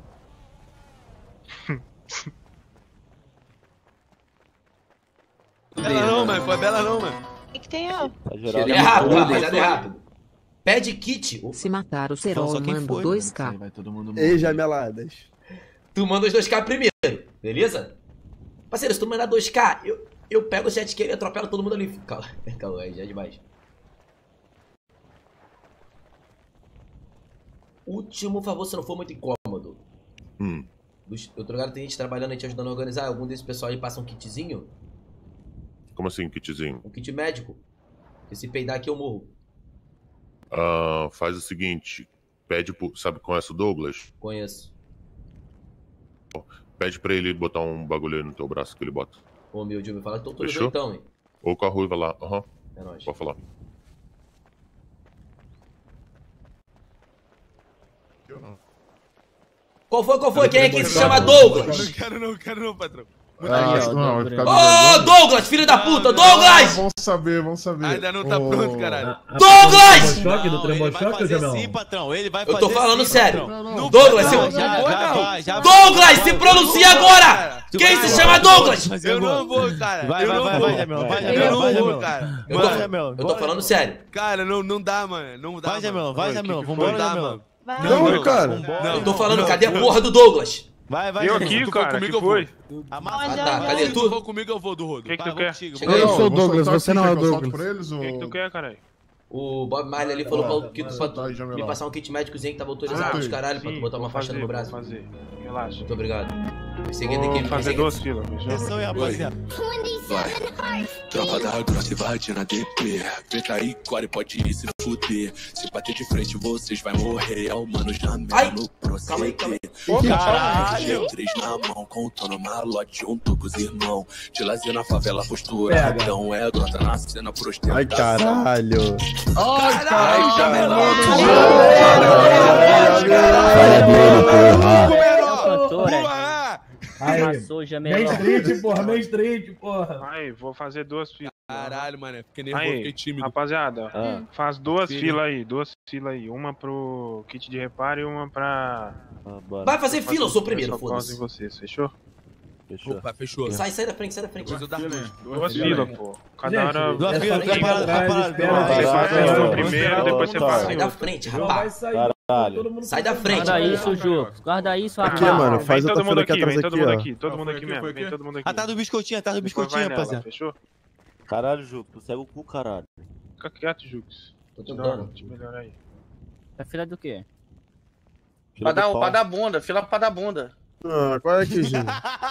Bela não, mano. Foi bela não, mano. O que, que tem, ó? É rápido, rapaziada, é rápido. Pede kit. Se matar o Serol, mando dois K. Ei, jameladas. Tu manda os dois K primeiro, beleza? Parceiro, se tu mandar dois K, eu, eu pego o sete Q e atropelo todo mundo ali. Calma, calma aí, já é demais. Último favor, se não for muito incômodo. Hum. Eu tô ligado que tem gente trabalhando aí te ajudando a organizar. Algum desses pessoal aí passa um kitzinho? Como assim, kitzinho? Um kit médico. Porque se peidar aqui eu morro. Ah, faz o seguinte, pede pro... Sabe, conhece o Douglas? Conheço. Pede pra ele botar um bagulho aí no teu braço que ele bota. Ô, meu Deus, me fala que tô todo Fechou? então, hein? Ou com a ruiva lá, aham. Uhum. É nóis. Pode falar. Qual foi, qual foi? Quem é que se chama Douglas? Não quero não, quero não, patrão. Ah, não, vai ficar Ô, Douglas, filho da puta, Douglas! Vamos saber, vamos saber. Ainda não tá pronto, caralho. Douglas! Choque do tremor choque, Fazer Jamel? sim, patrão. Ele vai Eu fazer tô falando sim, sério. patrão. Douglas, se... Já, já vai, já vai. Douglas, se pronuncia agora! Quem se chama Douglas? Eu não vou, cara. Vai, eu vai, não vai, vou. vai, Jamel, vai, Eu Jamel, não vai, vou, Jamel. cara. Eu tô, Mano, Jamel, eu tô falando sério. Cara, não, não dá, mano. Não dá, Vai, Jamel, mano. vai, Jamel. Vambora, Não dá, Jamel. mano. Vai. Não, não, cara. Não, Eu tô falando, não, cadê a não. porra do Douglas? Vai, vai, Eu Jamel. aqui, for cara, comigo, que eu vou. foi? Ah, tá, cadê Se tu? for comigo, eu vou do rodo. Que que Vai, tu vou quer? contigo, Chega vai. aí. Eu sou o Vou Douglas, soltar você aqui, não é quer o que eu solte Douglas. pra eles, O que, que ou... tu quer, caralho? O Bob Marley ali falou Ah, que mas pra tá aí, já me me lá. passar um kit médicozinho que tava autorizado os caralho, pra tu Sim, botar uma vou faixa no meu fazer, braço. vou fazer. Relaxa. Muito obrigado. Perseguindo Vou aqui, fazer perseguindo- duas filas, fechou? Atenção aí, rapaziada. Vai, tropa da grossa invade na D P. Preta aí, core pode ir se fuder. Se bater de frente, vocês vai morrer. É o mano já mesmo no proceder. Caralho. Três na mão, contando malote junto com os irmãos. De lazer na favela, postura. Pega. Então é drota na cena pro ostentação. Ai, caralho. Ai, caralho, Jamelão. Aí, Amassou, main Jamelão. street, porra, main street, porra. Aí, vou fazer duas filas. Caralho, mano, fiquei nervoso, Aí, fiquei tímido. rapaziada, Ah. faz duas Filho. filas aí, duas filas aí. Uma pro kit de reparo e uma pra... Vai fazer pra fila, eu sou o fazer primeiro, socorros foda-se. em vocês, fechou? Fechou. Opa, fechou. Sai, sai da frente, sai da frente. Duas Duas filas, pô. Cada Gente, hora... Duas é filas, só duas ficar paradas, atrás, duas espera, paradas. Você espera, passa em espera, um primeiro, depois você passa Sai em da outro. frente, João vai rapaz. sair, todo mundo Sai da frente. Guarda isso, Ju. Guarda isso, Aqui, rapaz. mano, Vem faz outra todo mundo fila aqui aqui, atrás vem todo aqui, mundo ó. aqui, todo Ah, mundo foi aqui aqui, mesmo, foi vem aqui? todo mundo aqui. Atrás do biscoitinho, atrás do Depois vai biscoitinho, nela, rapaziada. fechou? Caralho, Ju, tu segue o cu, caralho. Fica quieto, Jux. Tô Te tentando. te melhorar aí. É filha do quê? Fila Pra dar, do pra pau. dar bunda, fila pra dar bunda. Ah, qual é, Queijinho?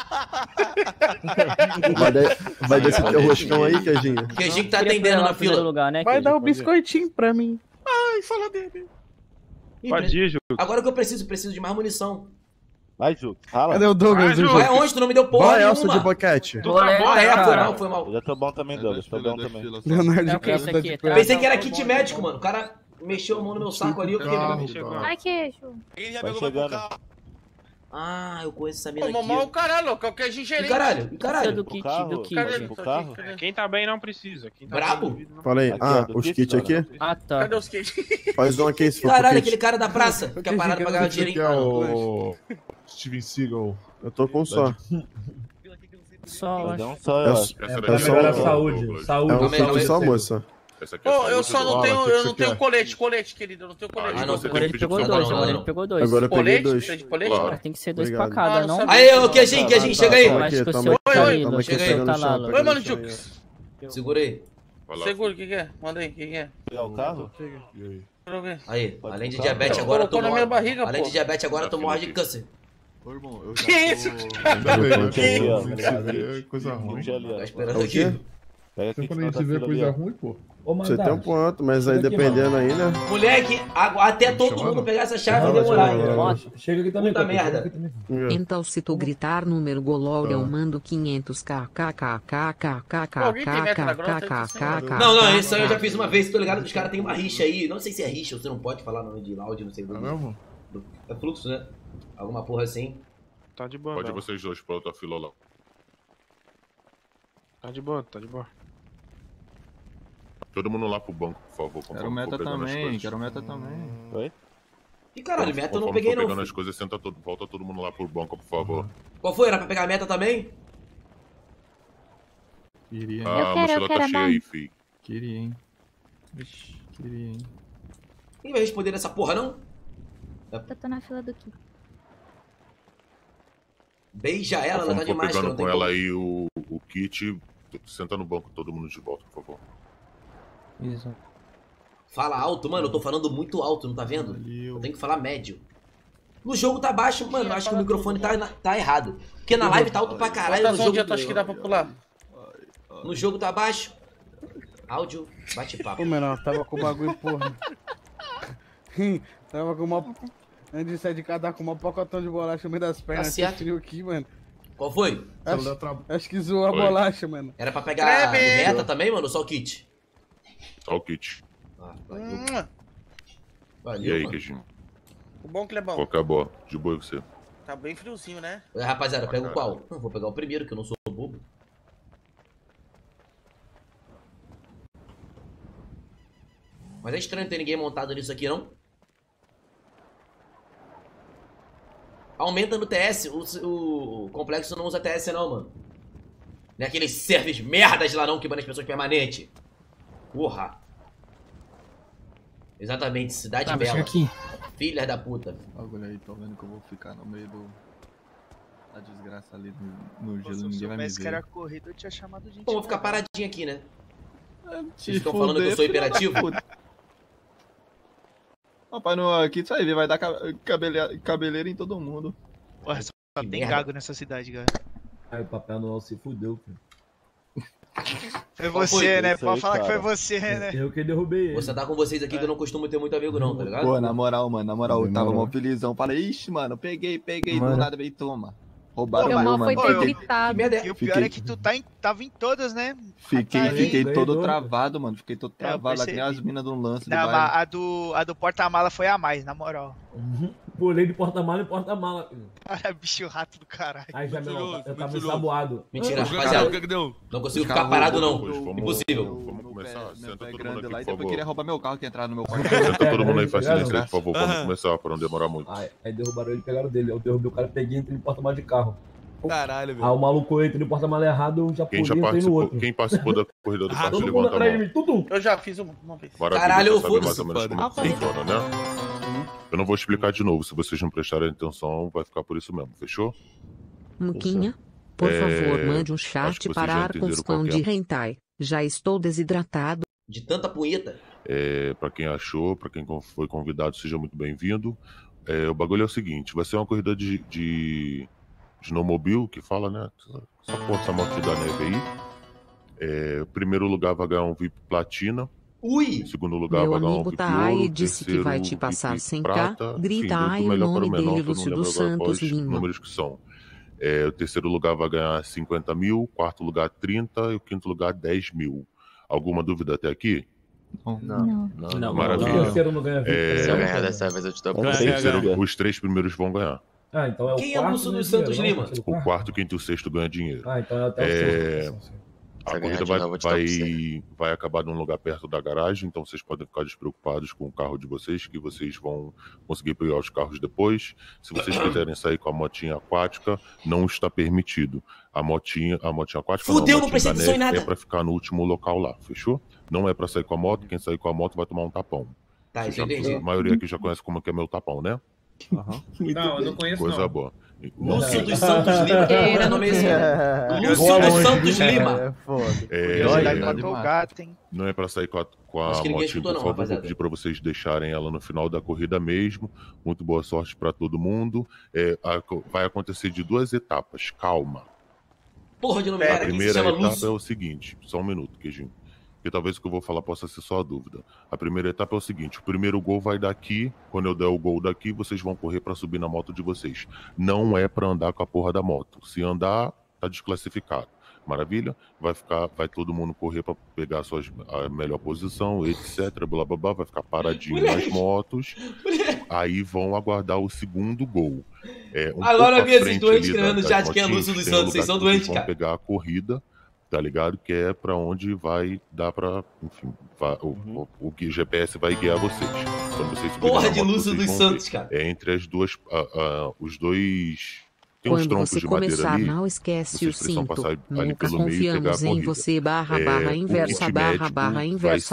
Vai, de... Vai desse teu roscão aí, Queijinho? Queijinho que tá Queria atendendo pegar na o primeiro fila. lugar, né, Vai Queijo? dar o biscoitinho pra mim. Ai, fala dele. Ih, Pode ir, Jux. Agora que eu preciso, preciso de mais munição. Vai, Ju, rala. Cadê o Douglas? Vai, o Ju. Ju? Vai onde? Tu não me deu porra Vai, Elsa nenhuma. de boquete. Tu tá bom, Ah, é, foi cara. mal, foi mal. Eu já tô bom também, Douglas. Tô bom também. Leonardo É o que isso Costa aqui? de Tá? Pensei que era kit médico, mano. O cara mexeu a mão no meu saco ali, eu fiquei... Carro, Chegou. cara. Ai, queijo. Ele já Vai pegou meu chegando. carro. Ah, eu conheço essa mina Ô, mamão, o aqui. caralho, louco, é o que a gente E gerente. caralho, e Filha caralho. do kit, carro? do kit. Cadê? Pro carro? Cadê? Quem tá bem não precisa. Quem tá Brabo? bem, não Fala aí. Aqui, Ah, ó, do os kit, kits aqui? cara. Ah, tá. Cadê os kits? Faz um aqui, se for Caralho, pro aquele kit. cara da praça. Que é parado pra ganhar Esse aqui dinheirinho. é Ah, o Steven Seagal. Eu tô com só. Só, Mas é acho. um só, É, eu o- acho. Essa é daqui só é Melhora a um- saúde. é Saúde, um Calma aí, calma kit aí. só, moça. Essa aqui é Ô, a eu saúde só do não Fala, tenho, o que que eu você não tenho quer? colete, colete, querido, eu não tenho colete. Ah, não, você Agora ele tem que pegou pedir pra dois, cada um, agora não. ele pegou dois. Agora eu peguei Colete? dois. Precisa de colete? Claro. Mas tem que ser dois Obrigado. pra cada, Ah, não não? sabia. Aí, ô, Queijinho, Ah, Queijinho, tá, chega aí. toma Eu aqui, acho que eu toma sei o aqui, Oi, toma oi. aqui, toma aqui, Chega aí. pega no Tá lá, chão, Lu. pega Oi, no mano, chão aí, Jux. Segura aí. Vai lá. Seguro, o que que é? Manda aí, o que que é? Pegar o carro? E aí? Segura o quê? Aí, Pode além de colocar. diabetes, Pô, agora tu colocou na minha morre. barriga, Além pô. de diabetes, agora tu morre de câncer. Ô, irmão, eu já Que isso? Ainda bem, né? Aqui, ó. Tem que se ver, é coisa ruim. Kit ali, ó. Tá esperando O quê? aqui. Pega Sempre kit quando na a outra gente vê fila ali, coisa ó. ruim, pô. Ô, Você tem um Mandate. ponto, mas aí Chega aqui, dependendo aí, né? Moleque, a- até todo Chamando? mundo pegar essa chave vai Não, demorar chega, ainda. chega. Chega aqui também, Puta papai, chega merda. aqui também. Então se tu gritar número golol eu Tá. mando quinhentos Alguém tem meta na grota aí, kkkkkkkkkk. Não, não, isso aí eu já fiz uma vez, tô ligado que os caras têm uma rixa aí. Não sei se é rixa, você não pode falar nome de áudio, não sei do É mesmo? do- É fluxo, né? Alguma porra assim. Tá de boa, Pode não. vocês dois pra outra fila lá. Tá de boa, tá de boa. Todo mundo lá pro banco, por favor. Quero conforme meta for pegando as também, coisas. quero meta também. Oi? E caralho, meta eu não Conforme peguei for não. pegando as filho. coisas, senta todo, volta todo mundo lá pro banco, por favor. Qual foi? Era pra pegar a meta também? Queria, hein? A quero, mochila eu quero tá a cheia mão. aí, fi. Queria, hein? Vixe, queria, hein? Ninguém vai responder nessa porra, não? Eu tô na fila do Ki. Beija ela, ela Conforme tá de for máscara, pegando não tem com como. ela aí o, o kit, senta no banco todo mundo de volta, por favor. Isso. Fala alto, mano, eu tô falando muito alto, não tá vendo? Valeu. Eu tenho que falar médio. No jogo tá baixo, mano, eu acho que o microfone tá, na- tá errado. Porque na live tá alto pra caralho, no Quantas onde jogo, tu acha que dá pra pular? no jogo tá baixo. Áudio, bate-papo. Ô, menor, tava com o bagulho, porra. Tava com uma... Antes de sair de casa, tava com uma pacotão de bolacha no meio das pernas. Tá certo. que frio aqui, mano. Qual foi? Acho, acho que zoou a Oi. bolacha, mano. Era pra pegar o Creme. meta também, mano, ou só o kit? Só o kit. Ah, valeu. Hum, E Valeu, aí, mano. queijinho? o bom que ele é bom. Qual que é a boa? De boa e você? Tá bem friozinho, né? É, rapaziada, pega o qual? Não, vou pegar o primeiro, que eu não sou bobo. Mas é estranho ter ninguém montado nisso aqui, não? Aumenta no T S, o, o complexo não usa T S não, mano. Não é aqueles servers merdas lá não que banam as pessoas permanente. Porra. Exatamente, cidade Tá, bela. chega aqui. Filha da puta. Bagulho aí, tô vendo que eu vou ficar no meio do... da desgraça ali no, no gelo, ninguém vai me ver. era corrida, eu tinha chamado de Bom, vou ficar paradinho aqui, né? Te Vocês estão falando que eu fuder, sou filha da hiperativo? puta. Papai Noel aqui, isso aí, vai dar cabeleira, cabeleira em todo mundo. Porra, só tem gago nessa cidade, cara. Aí o Papai Noel se fudeu, filho. Foi você, né? Pode falar que foi você, né? Eu que derrubei ele. Vou sentar com vocês aqui que eu não costumo ter muito amigo não, tá ligado? Pô, na moral, mano, na moral, eu tava mó felizão. Falei, ixi, mano, peguei, peguei, Mano. do nada veio, toma. Roubaram Pô, o meu, mas mano. foi ter Fiquei- gritado. E o pior Fiquei- é que tu tá em, tava em todas, né? Fiquei, Tá aí. fiquei todo Ganhou. travado, mano. Fiquei todo É, eu travado. Lá que nem percebi. as minas de um lance do Não, mas baile. a do, a do porta-mala foi a mais, na moral. Pulei de porta-mala em porta-mala. Cara, bicho rato do caralho. Aí já, meu, eu tava ensaboado. Mentira, Ah, rapaziada. o que que deu? Não consigo Os ficar carros parado roubou não. meu- meu- Impossível. meu- Vamos meu começar? pé- Senta meu pé todo grande mundo aqui, lá e por depois favor. queria roubar meu carro que entraram no meu quarto. Senta todo mundo aí, facilita Pegaram? aí, por favor. Vamos começar pra não demorar muito. Aí, aí derrubaram ele e pegaram dele. Eu derrubei o cara, peguei e entrei no porta-mala de carro. Caralho, Aí o maluco entra no porta-mala errado, eu já Quem pulei já e entrei no participou, outro. quem participou da corrida do pátio, Todo mundo levanta a atrás de mão. mim, tudo. Eu já fiz uma, uma vez. Maravilha, Caralho, já sabe foda-se, mais ou menos como padre. funciona, né? Eu não vou explicar de novo, se vocês não prestarem atenção, vai ficar por isso mesmo, fechou? Muquinha, por É, favor, mande um acho que chat vocês para já ar com entenderam fã qual que de é. hentai. Já estou desidratado. De tanta punheta. É, para quem achou, para quem foi convidado, seja muito bem-vindo. É, o bagulho é o seguinte, vai ser uma corrida de, de snowmobile, que fala, né? Só pôr essa moto da neve aí. É, o primeiro lugar vai ganhar um V I P Platina. Ui! Em segundo lugar Meu vai ganhar um amigo V I P tá aí Ouro. e disse que terceiro, vai te V I P passar cem k. Prata. Grita Enfim, do aí o melhor para nome menor, dele, que eu não Lúcio lembro dos agora Santos quais Lima. números que são. É, o terceiro lugar vai ganhar cinquenta mil, quarto lugar trinta e o quinto lugar dez mil. Alguma dúvida até aqui? Não. Não. Não, O Maravilha. terceiro não ganha vida. É, Se eu ganhar dessa vez eu te dou O terceiro- os três primeiros vão ganhar. Ah, então é o Quem é o quarto. Lúcio né, dos Santos dinheiro, não? Lima? Terceiro, O quarto? quarto, quinto e o sexto ganha dinheiro. Ah, então é até o É, sexto. A Se eu ganhar corrida de vai, novo, eu te dou pra vai, vai acabar num lugar perto da garagem, então vocês podem ficar despreocupados com o carro de vocês, que vocês vão conseguir pegar os carros depois. Se vocês quiserem sair com a motinha aquática, não está permitido. A motinha, a motinha aquática Fudeu, não, não a motinha prestei da atenção em neve nada. é para ficar no último local lá, fechou? Não é para sair com a moto, quem sair com a moto vai tomar um tapão. Tá, Vocês isso eu já- entendi. a maioria aqui já conhece como é que é meu tapão, né? Não, eu não conheço Coisa não. boa. Lúcio dos Santos Lima, que É, nome é esse? é. Lúcio Boa dos noite. Santos Lima. É, foda. É, Curiosidade é, matou o gato, hein? Não é pra sair com a, com a Acho que ninguém motinha, escutou por não, favor, rapaziada. vou pedir pra vocês deixarem ela no final da corrida mesmo. Muito boa sorte pra todo mundo. É, a- vai acontecer de duas etapas, calma. Porra de nome A cara, que se primeira chama etapa é Lúcio. o seguinte, só um minuto, Queijinho. Porque talvez o que eu vou falar possa ser só a dúvida. A primeira etapa é o seguinte, o primeiro gol vai daqui, quando eu der o gol daqui, vocês vão correr pra subir na moto de vocês. Não é pra andar com a porra da moto. Se andar, tá desclassificado. Maravilha? Vai ficar, vai todo mundo correr pra pegar a, suas, a melhor posição, etc, blá blá blá, vai ficar paradinho Moleque. nas motos. Aí vão aguardar o segundo gol. É, um Agora pouco eu vi à esses frente doentes ali criando no das chat quem é motinhas, Lúcio dos tem um Santos. Vocês lugar são que vocês doentes, vão cara. pegar a corrida, tá ligado? Que é pra onde vai dar pra, enfim, vai- o, o, o que G P S vai guiar vocês. Quando vocês subirem Porra na de moto, Lúcio vocês dos vão Santos, ver. cara. É entre as duas, ah, ah, os dois... Tem uns Quando troncos você de madeira começar, ali. não esquece vocês o precisam cinto. passar ali Nunca pelo meio e pegar a confiamos em corrida. você, barra, É, barra, o inversa, kit barra, médico barra, vai inversa,